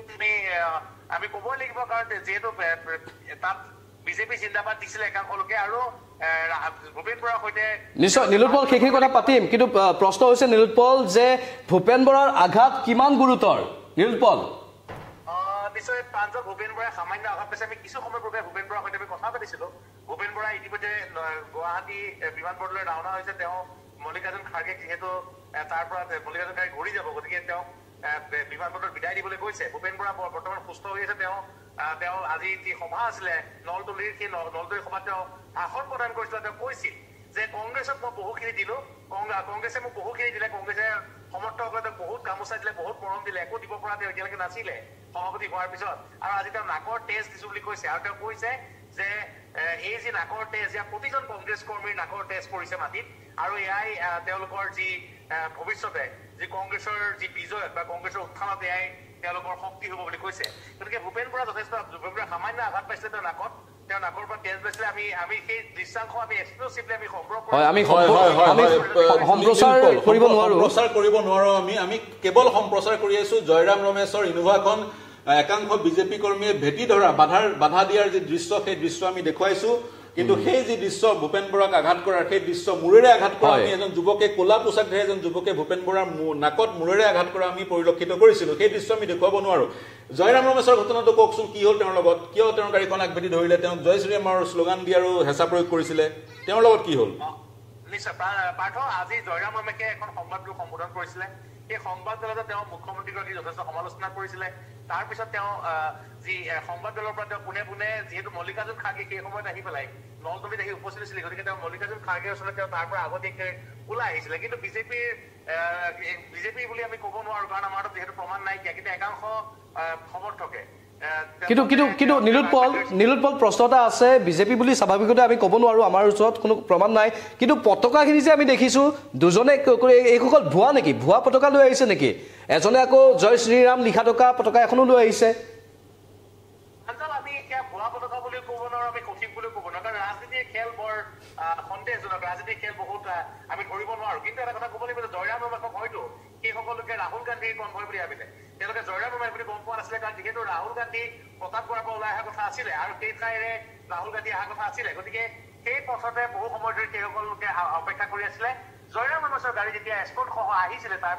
আমি ক'বই লাগিব কাৰণ যিহেতু তাত বিজেপি জিন্দাবাদ দিছিলে একাংশ লোকে আৰু ভূপেন বৰাৰ সৈতে নিশ্চয় নীলোৎপল সেইখিনি কথা পাতিম কিন্তু প্ৰশ্ন হৈছে নীলোৎপল যে ভূপেন বৰাৰ আঘাত কিমান গুৰুতৰ নীলোৎপল নিশ্চয় প্ৰাঞ্জল ভূপেন বৰাই সামান্য আঘাত পাইছে আমি কিছু সময় পূৰ্বে ভূপেন বৰাৰ সৈতে আমি কথা পাতিছিলো ভূপেন বৰা ইতিমধ্যে গুৱাহাটী বিমানবন্দৰলৈ ৰাওনা হৈছে তেওঁ মল্লিকাৰ্জুন খাৰ্গেক যিহেতু তাৰ পৰা মল্লিকাৰ্জুন খাৰ্গে ঘূৰি যাব গতিকে তেওঁ বিমানবন্দৰত বিদায় দিবলৈ গৈছে ভূপেন বৰা বৰ্তমান সুস্থ হৈ আছে তেওঁ তেওঁ আজি যি সভা আছিলে নলতলীৰ সেই নলতলী সভাত তেওঁ ভাষণ প্ৰদান কৰিছিল তেওঁ কৈছিল যে কংগ্ৰেছক মই বহুখিনি দিলো কংগ্ৰেছে মোক বহুখিনি দিলে কংগ্ৰেছে সমৰ্থকসকলে বহুত গামোচা দিলে বহুত মৰম দিলে একো দিব পৰা তেওঁ এতিয়ালৈকে নাছিলে সভাপতি হোৱাৰ পিছত আৰু আজি তেওঁ নাকৰ তেজ দিছো বুলি কৈছে আৰু তেওঁ কৈছে যে এই যি নাকৰ তেজ ইয়াৰ প্ৰতিজন কংগ্ৰেছ কৰ্মীৰ নাকৰ তেজ পৰিছে মাটিত আৰু এয়াই তেওঁলোকৰ যি ভৱিষ্যতে যি কংগ্ৰেছৰ যি বিজয় বা কংগ্ৰেছৰ উত্থানত এয়াই তেওঁলোকৰ শক্তি হ'ব বুলি কৈছে গতিকে ভূপেন বৰা যথেষ্ট ভূপেন বৰা সামান্য আঘাত পাইছিলে তেওঁৰ নাকত তেওঁ নাকৰ পৰা তেজ পাইছিলে আমি আমি সেই দৃশ্যাংশ আমি এক্সক্লুচিভলি আমি সম্প্ৰচাৰ কৰিব নোৱাৰো সম্প্ৰচাৰ কৰিব নোৱাৰো আমি আমি কেৱল সম্প্ৰচাৰ কৰি আছো জয়ৰাম ৰমেশৰ ইনোভাখন একাংশ বিজেপি কৰ্মীয়ে ভেটি ধৰা বাধাৰ বাধা দিয়াৰ যি দৃশ্য সেই দৃশ্য আমি দেখুৱাইছো কিন্তু সেই যি দৃশ্য ভূপেন বৰাক আঘাত কৰাৰ সেই দৃশ্য মূৰেৰে আঘাত কৰা আমি এজন যুৱকে ক'লা পোছাক ধৰি এজন যুৱকে ভূপেন বৰাৰ নাকত মূৰেৰে আঘাত কৰা আমি পৰিলক্ষিত কৰিছিলো সেই দৃশ্য আমি দেখুৱাব নোৱাৰো জয়ৰাম ৰমেশৰ ঘটনাটো কওকচোন কি হ'ল তেওঁৰ লগত কিয় তেওঁৰ গাড়ীখন আগবাঢ়ি ধৰিলে তেওঁ জয় শ্ৰীৰামৰ শ্লোগান দি আৰু হেঁচা প্ৰয়োগ কৰিছিলে তেওঁৰ লগত কি হ'ল নিশ্চয় পাৰ্থ আজি জয়ৰাম ৰমেশে এখন সংবাদমেল সম্বোধন কৰিছিলে সেই সংবাদমেলতে তেওঁ মুখ্যমন্ত্ৰীগৰাকী যথেষ্ট সমালোচনা কৰিছিলে তাৰপিছত তেওঁ যি সংবাদমেলৰ পৰা তেওঁ পোনে পোনে যিহেতু মল্লিকাৰ্জুন খাৰ্গে সেই সময়ত আহি পেলাই নলতলীত আহি উপস্থিত হৈছিলে গতিকে তেওঁ মল্লিকাৰ্জুন খাৰ্গেৰ ওচৰলৈ তেওঁ তাৰ পৰা আগতীয়াকৈ ওলাই আহিছিলে কিন্তু বিজেপিৰ বিজেপি বুলি আমি ক'ব নোৱাৰো কাৰণ আমাৰ তাত যিহেতু প্ৰমাণ নাইকিয়া কিন্তু একাংশ সমৰ্থকে কিন্তু কিন্তু কিন্তু নীলোৎপল নীলোৎপল প্ৰশ্ন এটা আছে বিজেপি বুলি স্বাভাৱিকতে আমি ক'ব নোৱাৰো আমাৰ ওচৰত কোনো প্ৰমাণ নাই কিন্তু পতাকাখিনি যে আমি দেখিছো দুজনে এইসকল ভুৱা নেকি ভুৱা পতাকা লৈ আহিছে নেকি এজনে আকৌ জয় শ্ৰীৰাম লিখা থকা পতাকা এখনো লৈ আহিছে আমি এতিয়া ভুৱা পতাকা বুলি ক'ব নোৱাৰো আমি সঠিক বুলি ক'ব নোৱাৰো কাৰণ ৰাজনীতিৰ খেল বৰ সন্দেহজনক ৰাজনীতিৰ খেল বহুত আমি ধৰিব নোৱাৰো কিন্তু এটা কথা ক'ব লাগিব যে জয়ৰাম ৰমেশক হয়তো সেই সকলোকে ৰাহুল গান্ধীৰ কনভয় বুলি ভাবিলে তেওঁলোকে জয়ৰাম ৰমেশ বুলি গম পোৱা নাছিলে কাৰণ যিহেতু ৰাহুল গান্ধী প্ৰতাপগড়ৰ পৰা ওলাই অহা কথা আছিলে আৰু সেই ঠাইৰে ৰাহুল গান্ধী অহা কথা আছিলে গতিকে সেই পথতে বহু সময় ধৰি সেই সকলোকে অপেক্ষা কৰি আছিলে জয়ৰাম ৰমেশৰ গাড়ী যেতিয়া এস্কৰ্ট সহ আহিছিলে তাৰ পৰা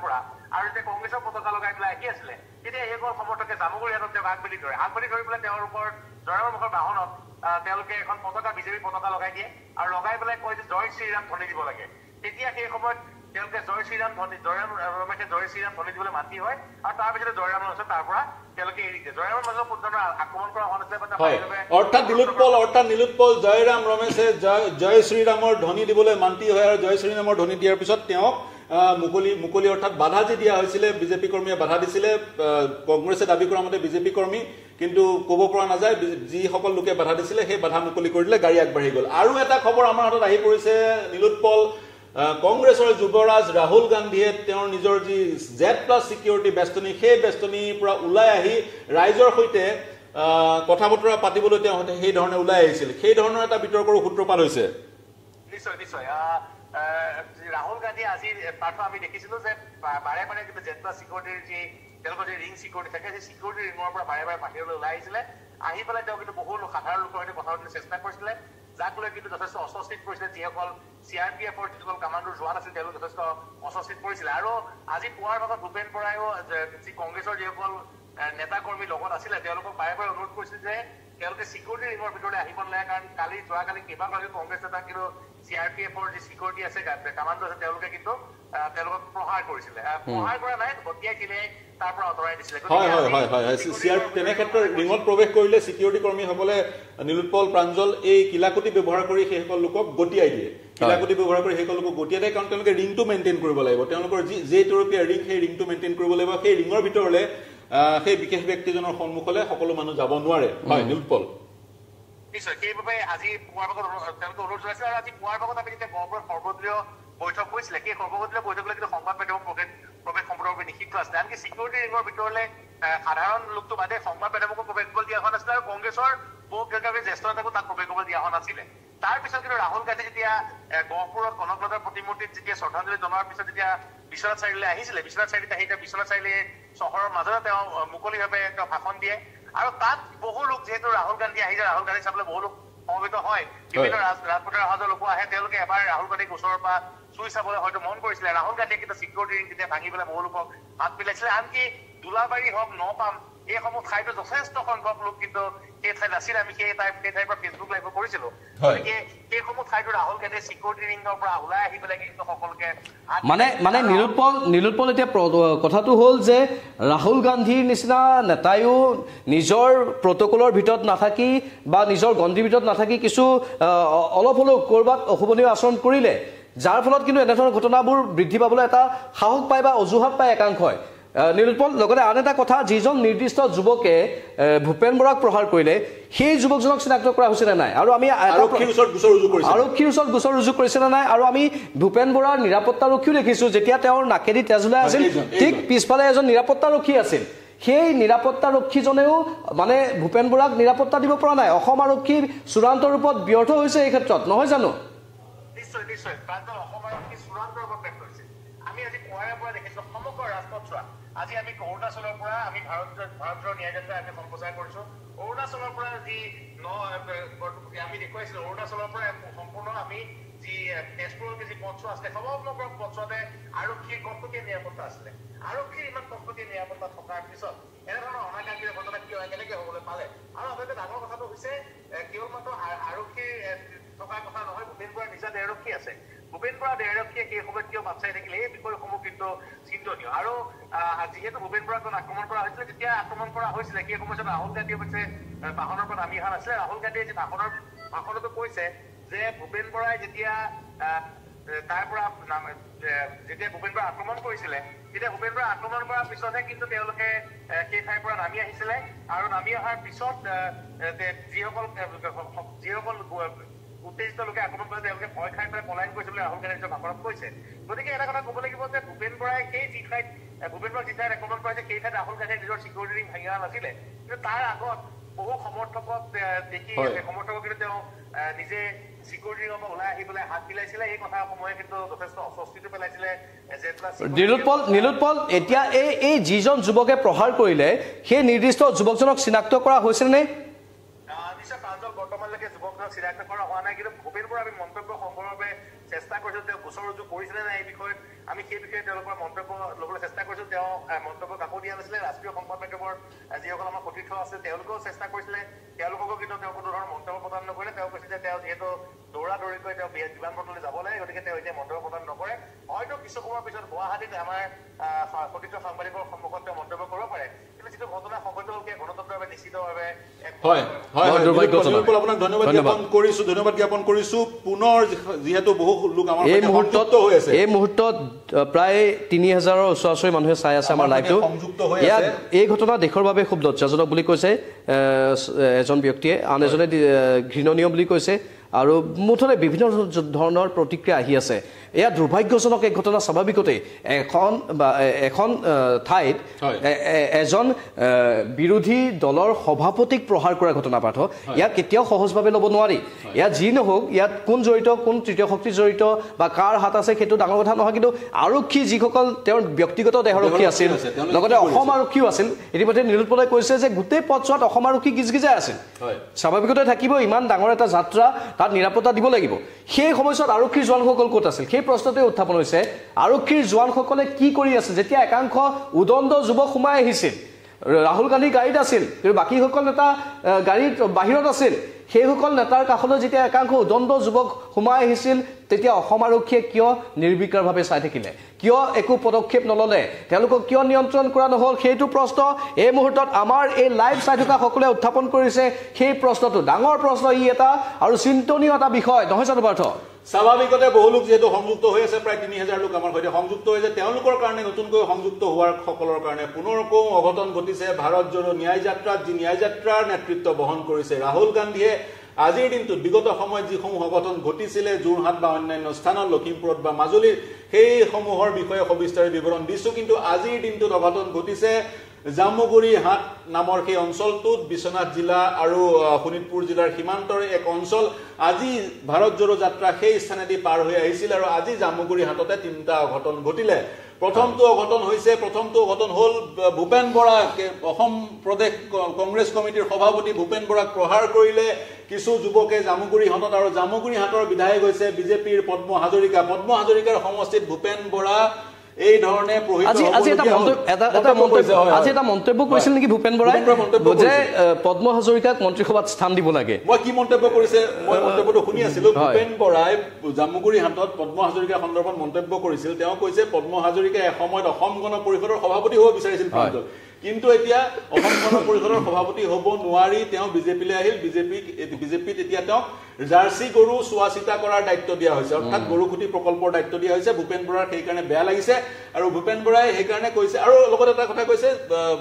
আৰু যেতিয়া কংগ্ৰেছৰ পতাকা লগাই পেলাই আহি আছিলে তেতিয়া এইসকল সমৰ্থকে জামুগুৰি হাতত তেওঁক আগবাঢ়ি ধৰে আগবাঢ়ি ধৰি পেলাই তেওঁৰ ওপৰত জয়ৰামৰ মুখৰ বাহনত তেওঁলোকে এখন পতাকা বিজেপি পতাকা লগাই দিয়ে আৰু লগাই পেলাই কয় যে জয় শ্ৰীৰাম ধ্বনি দিব লাগে তেতিয়া সেই সময়ত তেওঁলোকে জয় শ্ৰীৰাম ধ্বনি জয়ৰাম ৰমেশে জয় শ্ৰীৰাম ধ্বনি দিবলৈ মাতি হয় আৰু তাৰপিছতে জয়ৰামৰ ওচৰত তাৰ পৰা তেওঁলোকে এৰি দিয়ে জয়ৰামৰ মাজত পৰ্যন্ত আক্ৰমণ কৰা হোৱা নাছিলে অৰ্থাৎ নীলোৎপল অৰ্থাৎ নীলোৎপল জয়ৰাম ৰমেশে জয় জয় শ্ৰীৰামৰ ধ্বনি দিবলৈ মান্তি হয় আৰু জয় শ্ৰীৰামৰ ধ্বনি দিয়াৰ পিছত তেওঁক মুকলি মুকলি অৰ্থাৎ বাধা যে দিয়া হৈছিলে বিজেপি কৰ্মীয়ে বাধা দিছিলে কংগ্ৰেছে দাবী কৰা মতে বিজেপি কৰ্মী কিন্তু ক'ব পৰা নাযায় যিসকল লোকে বাধা দিছিলে সেই বাধা মুকলি কৰি দিলে গাড়ী আগবাঢ়ি গ'ল আৰু এটা খবৰ আমাৰ হাতত আহি পৰিছে নীলোৎপল কংগ্ৰেছৰ যুৱৰাজ ৰাহুল গান্ধীয়ে তেওঁৰ নিজৰ যি জেড প্লাছ ছিকিউৰিটি বেষ্টনী সেই বেষ্টনীৰ পৰা ওলাই আহি ৰাইজৰ সৈতে কথা বতৰা পাতিবলৈ তেওঁ সেই ধৰণে ওলাই আহিছিল সেই ধৰণৰ এটা বিতৰ্কৰ সূত্ৰপাত হৈছে নিশ্চয় নিশ্চয় ৰাহুল গান্ধী আজি পাৰ্থ আমি দেখিছিলো যে বাৰে বাৰে কিন্তু জেড প্লাছ ছিকিউৰিটিৰ যি তেওঁলোকৰ যি ৰিং ছিকিউৰিটি থাকে সেই ছিকিউৰিটি ৰিঙৰ পৰা বাৰে বাৰে বাহিৰলৈ ওলাই আহিছিলে আহি পেলাই তেওঁ কিন্তু বহু সাধাৰণ লোকৰ সৈতে কথা পাতিবলৈ চেষ্টা কৰিছিলে যাক লৈ কিন্তু যথেষ্ট অস্বস্তিত পৰিছিলে যিসকল চি আৰ পি এফৰ যিসকল কামাণ্ডোৰ জোৱান আছিল তেওঁলোক যথেষ্ট অস্বস্তিত পৰিছিলে আৰু আজি পুৱাৰ ভাগত ভূপেন বৰাইও যি কংগ্ৰেছৰ যিসকল নেতা কৰ্মী লগত আছিলে তেওঁলোকক বাৰে বাৰে অনুৰোধ কৰিছিল যে তেওঁলোকে ছিকিউৰিটি ৰিঙৰ ভিতৰলৈ আহিব নালাগে কাৰণ কালি যোৱাকালি কেইবাগৰাকী কংগ্ৰেছ নেতাক কিন্তু চি আৰ পি এফৰ যি ছিকিউৰিটি আছে কামাণ্ডো আছে তেওঁলোকে কিন্তু তেওঁলোকক প্ৰহাৰ কৰিছিলে প্ৰহাৰ কৰা নাই গতিয়াই কিনে তাৰ পৰা আঁতৰাই দিছিলে হয় হয় হয় হয় তেনে ক্ষেত্ৰত ৰিঙত প্ৰৱেশ কৰিলে ছিকিউৰিটি কৰ্মীসকলে নীলোৎপল প্ৰাঞ্জল এই কিলাকুটি ব্যৱহাৰ কৰি সেইসকল লোকক গতিয়াই দিয়ে কিলাকুটি ব্যৱহাৰ কৰি সেইসকল লোকক গতিয়াই দিয়ে কাৰণ তেওঁলোকে ৰিংটো মেইনটেইন কৰিব লাগিব তেওঁলোকৰ যি যে তৰপীয়া ৰিং সেই ৰিংটো মেইনটেইন কৰিব লাগিব সেই ৰিঙৰ ভিতৰলৈ সেই বিশেষ ব্যক্তিজনৰ সন্মুখলৈ সকলো মানুহ যাব নোৱাৰে হয় নীলোৎপল নিশ্চয় সেইবাবে আজি পুৱাৰ ভাগত তেওঁলোকে অনুৰোধ জনাইছিল আৰু আজি পুৱাৰ ভাগত আমি যেতিয়া গহপুৰত সৰ্বদলীয় বৈঠক হৈছিলে সেই সৰ্বদলীয় বৈঠকলৈ কিন্তু সংবাদ মাধ্যমৰ প্ৰৱেশ প্ৰৱেশ সম্পূৰ্ণৰূপে নিষিদ্ধ আছিলে আনকি ছিকিউৰিটি ৰিঙৰ ভিতৰলৈ সাধাৰণ লোকটো বাদে সংবাদ মাধ্যমকো প্ৰৱেশ কৰিবলৈ দিয়া হোৱা নাছিলে আৰু কংগ্ৰেছৰ বহু জ্যেষ্ঠ নেতাকো তাক প্ৰৱেশ কৰিবলৈ দিয়া হোৱা নাছিলে তাৰ পিছত কিন্তু ৰাহুল গান্ধী যেতিয়া গহপুৰত কনকলতাৰ প্ৰতিমূৰ্তিত যেতিয়া শ্ৰদ্ধাঞ্জলি জনোৱাৰ পিছত যেতিয়া বিশ্বনাথ চাৰিআলিলৈ আহিছিলে বিশ্বনাথ চাৰিআলিত আহি এতিয়া বিশ্বনাথ চাৰিআলি চহৰৰ মাজতে তেওঁ মুকলিভাৱে তেওঁ ভাষণ দিয়ে আৰু তাত বহু লোক যিহেতু ৰাহুল গান্ধী আহি যায় ৰাহুল গান্ধী চাবলৈ বহু লোক সমবেত হয় বিভিন্ন ৰাজপথৰ অহা যোৱা লোকো আহে তেওঁলোকে এবাৰ ৰাহুল গান্ধীক ওচৰৰ পৰা চুই চাবলৈ হয়তো মন কৰিছিলে ৰাহুল গান্ধীয়ে কিন্তু ছিকিউৰিটি ৰিং তেতিয়া ভাঙি পেলাই বহু লোকক হাত মিলাইছিলে আনকি দোলাবাৰী হওক নপাম এইসমূহ ঠাইতো যথেষ্ট সংখ্যক লোক কিন্তু সেই ঠাইত আছিল আমি সেই ঠাই সেই ঠাইৰ পৰা ফেচবুক লাইভো কৰিছিলো গতিকে সেইসমূহ ঠাইতো ৰাহুল গান্ধীয়ে ছিকিউৰিটি ৰিঙৰ পৰা ওলাই আহি পেলাই কিন্তু সকলোকে মানে মানে নীলোৎপল নীলোৎপল এতিয়া কথাটো হ'ল যে ৰাহুল গান্ধীৰ নিচিনা নেতায়ো নিজৰ প্ৰট'কলৰ ভিতৰত নাথাকি বা নিজৰ গণ্ডিৰ ভিতৰত নাথাকি কিছু অলপ হ'লেও ক'ৰবাত অশোভনীয় আচৰণ কৰিলে যাৰ ফলত কিন্তু এনেধৰণৰ ঘটনাবোৰ বৃদ্ধি পাবলৈ এটা সাহস পায় বা অজুহাত পায় একাংশই নীলোৎপল লগতে আন এটা কথা যিজন নিৰ্দিষ্ট যুৱকে ভূপেন বৰাক প্ৰহাৰ কৰিলে সেই যুৱকজনক চিনাক্ত কৰা হৈছে নে নাই আৰু আমি আৰক্ষীৰ ওচৰত গোচৰ ৰুজু কৰিছে আৰক্ষীৰ ওচৰত গোচৰ ৰুজু কৰিছে নে নাই আৰু আমি ভূপেন বৰাৰ নিৰাপত্তাৰক্ষীও দেখিছোঁ যেতিয়া তেওঁৰ নাকেদি তেজ ওলাই আছিল ঠিক পিছফালে এজন নিৰাপত্তাৰক্ষী আছিল সেই নিৰাপত্তাৰক্ষীজনেও মানে ভূপেন বৰাক নিৰাপত্তা দিব পৰা নাই অসম আৰক্ষী চূড়ান্ত ৰূপত ব্যৰ্থ হৈছে এই ক্ষেত্ৰত নহয় জানো নিশ্চয় নিশ্চয় অসম আৰক্ষী চূড়ান্ত ৰূপত ব্যৰ্থ হৈছে আমি আজি পুৱাৰে পৰা দেখিছোঁ সমগ্ৰ ৰাজপথ চোৱা আজি আমি অৰুণাচলৰ পৰা আমি ভাৰত ভাৰতৰ ন্যায় যাত্ৰা আমি সম্প্ৰচাৰ কৰিছো অৰুণাচলৰ পৰা যি আমি দেখুৱাইছিলো অৰুণাচলৰ পৰা সম্পূৰ্ণ আমি যি তেজপুৰৰ যি পথ আছে সমগ্ৰ পথতে আৰক্ষীৰ কটকটীয়া নিৰাপত্তা আছিলে আৰক্ষীৰ ইমান কটকটীয়া নিৰাপত্তা থকাৰ পিছত এনেধৰণৰ অনাকাংক্ষিত ঘটনা কিয় কেনেকে হ'বলৈ পালে আৰু আটাইতকৈ ডাঙৰ কথাটো হৈছে কেৱল মাত্ৰ আৰক্ষীৰ থকাৰ কথা নহয় ভূপেন বৰাৰ নিজা দেহৰক্ষী আছে ভূপেন বৰা দেহৰক্ষীয়ে সেই সময়ত কিয় বাট চাই থাকিলে এই বিষয়সমূহ কিন্তু চিন্তনীয় আৰু যিহেতু ভূপেন বৰাক আক্ৰমণ কৰা হৈছিলে যেতিয়া আক্ৰমণ কৰা হৈছিলে সেই সময়ত ৰাহুল গান্ধীয়ে অৱশ্যে বাহনৰ পৰা নামি অহা নাছিলে ৰাহুল গান্ধীয়ে যে ভাষণৰ ভাষণতো কৈছে যে ভূপেন বৰাই যেতিয়া তাৰ পৰা যেতিয়া ভূপেন বৰা আক্ৰমণ কৰিছিলে তেতিয়া ভূপেন বৰা আক্ৰমণ কৰাৰ পিছতহে কিন্তু তেওঁলোকে সেই ঠাইৰ পৰা নামি আহিছিলে আৰু নামি অহাৰ পিছত যিসকল যিসকল উত্তেজিত লোকে আক্ৰমণ কৰে তেওঁলোকে ভয় খাই পেলাই পলায়ন কৰিছে বুলি ৰাহুল গান্ধীয়ে ভাষণত কৈছে গতিকে এটা কথা ক'ব লাগিব যে ভূপেন বৰাই সেই যি ঠাইত ভূপেন বৰাই যি ঠাইত আক্ৰমণ কৰিছে সেই ঠাইত ৰাহুল গান্ধীয়ে নিজৰ ছিকিউৰিটি ৰিং ভাঙি অহা নাছিলে কিন্তু তাৰ আগত বহু সমৰ্থকক দেখি সমৰ্থকক কিন্তু তেওঁ নিজে ছিকিউৰিটি ৰিঙৰ পৰা ওলাই আহি পেলাই হাত মিলাইছিলে এই কথাসমূহে কিন্তু যথেষ্ট অস্বস্তিটো পেলাইছিলে নীলোৎপল নীলোৎপল এতিয়া এই এই যিজন যুৱকে প্ৰহাৰ কৰিলে সেই নিৰ্দিষ্ট যুৱকজনক চিনাক্ত কৰা হৈছেনে নিশ্চয় প্ৰাঞ্জল বৰ্তমানলৈকে যুৱকজনক চিনাক্ত কৰা হোৱা নাই কিন্তু ভূপেন বৰা আমি মন্তব্য সম্পূৰ্ণভাৱে চেষ্টা কৰিছো তেওঁ গোচৰ ৰুজু কৰিছিলে নাই এই বিষয়ত আমি সেই বিষয়ে তেওঁলোকৰ মন্তব্য ল'বলৈ চেষ্টা কৰিছোঁ। তেওঁ মন্তব্য কাকো দিয়া নাছিলে। ৰাষ্ট্ৰীয় সংবাদ মাধ্যমৰ যিসকল আমাৰ সতীৰ্থ আছে তেওঁলোকেও চেষ্টা কৰিছিলে, তেওঁলোককো কিন্তু তেওঁ কোনো ধৰণৰ মন্তব্য প্ৰদান নকৰে। তেওঁ কৈছে যে তেওঁ যিহেতু দৌৰা দৌৰিকৈ তেওঁ বিমান বন্দৰলৈ যাব লাগে, গতিকে তেওঁ এতিয়া মন্তব্য প্ৰদান নকৰে। হয়তো কিছু সময়ৰ পিছত গুৱাহাটীত আমাৰ সতীৰ্থ সাংবাদিকৰ সন্মুখত তেওঁ মন্তব্য কৰিব পাৰে, কিন্তু যিটো ঘটনা সংঘটিত হ'ল সেই গণতন্ত্ৰভাৱে নিশ্চিতভাৱে আপোনাক ধন্যবাদ জ্ঞাপন কৰিছো ধন্যবাদ জ্ঞাপন কৰিছো পুনৰ যিহেতু বহু লোক আমাৰ এই মুহূৰ্তত হৈ আছে এই মুহূৰ্তত প্ৰায় তিনি হাজাৰৰ ওচৰা-ওচৰি মানুহে চাই আছে আমাৰ লাইভটো। ইয়াত এই ঘটনা দেশৰ বাবে খুব লজ্জাজনক বুলি কৈছে এজন ব্যক্তিয়ে, আন এজনে ঘৃণনীয় বুলি কৈছে, আৰু মুঠতে বিভিন্ন ধৰণৰ প্ৰতিক্ৰিয়া আহি আছে। এয়া দুৰ্ভাগ্যজনক এক ঘটনা। স্বাভাৱিকতে এখন বা এখন ঠাইত এজন বিৰোধী দলৰ সভাপতিক প্ৰহাৰ কৰা ঘটনা পাঠ ইয়াক কেতিয়াও সহজভাৱে ল'ব নোৱাৰি। ইয়াত যি নহওক, ইয়াত কোন জড়িত, কোন তৃতীয় শক্তি জড়িত বা কাৰ হাত আছে সেইটো ডাঙৰ কথা নহয়, কিন্তু আৰক্ষী যিসকল তেওঁৰ ব্যক্তিগত দেহৰক্ষী আছিল, লগতে অসম আৰক্ষীও আছিল। ইতিমধ্যে নিলোৎপলে কৈছে যে গোটেই পথছোৱাত অসম আৰক্ষী গিজগিজাই আছিল। স্বাভাৱিকতে থাকিব, ইমান ডাঙৰ এটা যাত্ৰা, তাত নিৰাপত্তা দিব লাগিব। সেই সময়ছোৱাত আৰক্ষীৰ জোৱানসকল ক'ত আছিল সেই প্ৰশ্নটোৱে উত্থাপন হৈছে। আৰক্ষীৰ জোৱানসকলে কি কৰি আছে যেতিয়া একাংশ উদণ্ড যুৱক সোমাই আহিছিল? ৰাহুল গান্ধী গাড়ীত আছিল, কিন্তু বাকীসকল নেতা গাড়ীত বাহিৰত আছিল। সেইসকল নেতাৰ কাষলৈ যেতিয়া একাংশ উদণ্ড যুৱক সোমাই আহিছিল, তেতিয়া অসম আৰক্ষীয়ে কিয় নিৰ্বিকাৰভাৱে চাই থাকিলে? কিয় একো পদক্ষেপ নল'লে? তেওঁলোকক কিয় নিয়ন্ত্ৰণ কৰা নহ'ল? সেইটো প্ৰশ্ন এই মুহূৰ্তত আমাৰ এই লাইভ চাই থকা সকলোৱে উত্থাপন কৰিছে। সেই প্ৰশ্নটো ডাঙৰ প্ৰশ্ন, ই এটা আৰু চিন্তনীয় এটা বিষয়, নহয় জানো পাৰ্থ? স্বাভাৱিকতে বহু লোক যিহেতু সংযুক্ত হৈ আছে, প্ৰায় তিনি হাজাৰ লোক আমাৰ সৈতে সংযুক্ত হৈছে। তেওঁলোকৰ কাৰণে, নতুনকৈ সংযুক্ত হোৱাৰ সকলৰ কাৰণে পুনৰ আকৌ অঘটন ঘটিছে। ভাৰত জোড়ো ন্যায় যাত্ৰাত যি ন্যায় যাত্ৰাৰ নেতৃত্ব বহন কৰিছে ৰাহুল গান্ধীয়ে আজিৰ দিনটোত বিগত সময়ত যিসমূহ অঘটন ঘটিছিলে যোৰহাট বা অন্যান্য স্থানত, লখিমপুৰত বা মাজুলীৰ, সেইসমূহৰ বিষয়ে সবিস্তাৰে বিৱৰণ দিছো। কিন্তু আজিৰ দিনটোত অঘটন ঘটিছে জামুগুৰি হাট নামৰ সেই অঞ্চলটোত, বিশ্বনাথ জিলা আৰু শোণিতপুৰ জিলাৰ সীমান্তৰ এক অঞ্চল। আজি ভাৰত জোড়ো যাত্ৰা সেই স্থানেদি পাৰ হৈ আহিছিল আৰু আজি জামুগুৰি হাটতে তিনিটা অঘটন ঘটিলে। প্ৰথমটো অঘটন হৈছে প্ৰথমটো অঘটন হ'ল ভূপেন বৰাক, অসম প্ৰদেশ কংগ্ৰেছ কমিটিৰ সভাপতি ভূপেন বৰাক প্ৰহাৰ কৰিলে কিছু যুৱকে জামুগুৰি হাটত। আৰু জামুগুৰি হাটৰ বিধায়ক হৈছে বিজেপিৰ পদ্ম হাজৰিকা। পদ্ম হাজৰিকাৰ সমষ্টিত ভূপেন বৰা এই ধৰণে আজি এটা মন্তব্য কৰিছিল নেকি ভূপেন বৰাই যে পদ্ম হাজৰিকাক মন্ত্ৰীসভাত স্থান দিব লাগে? মই কি মন্তব্য কৰিছে, মই মন্তব্যটো শুনি আছিলো। ভূপেন বৰাই জামুগুৰি হাটত পদ্ম হাজৰিকাৰ সন্দৰ্ভত মন্তব্য কৰিছিল। তেওঁ কৈছে পদ্ম হাজৰিকাই এসময়ত অসম গণ পৰিষদৰ সভাপতি হ'ব বিচাৰিছিল, কিন্তু এতিয়া অসম গণ পৰিষদৰ সভাপতি হ'ব নোৱাৰি তেওঁ বিজেপিলৈ আহিল। বিজেপিক বিজেপিত এতিয়া তেওঁক জাৰ্চি গৰু চোৱা চিতা কৰাৰ দায়িত্ব দিয়া হৈছে, অৰ্থাৎ গৰুখুটি প্ৰকল্পৰ দায়িত্ব দিয়া হৈছে। ভূপেন বৰাৰ সেইকাৰণে বেয়া লাগিছে আৰু ভূপেন বৰাই সেইকাৰণে কৈছে। আৰু লগতে এটা কথা কৈছে,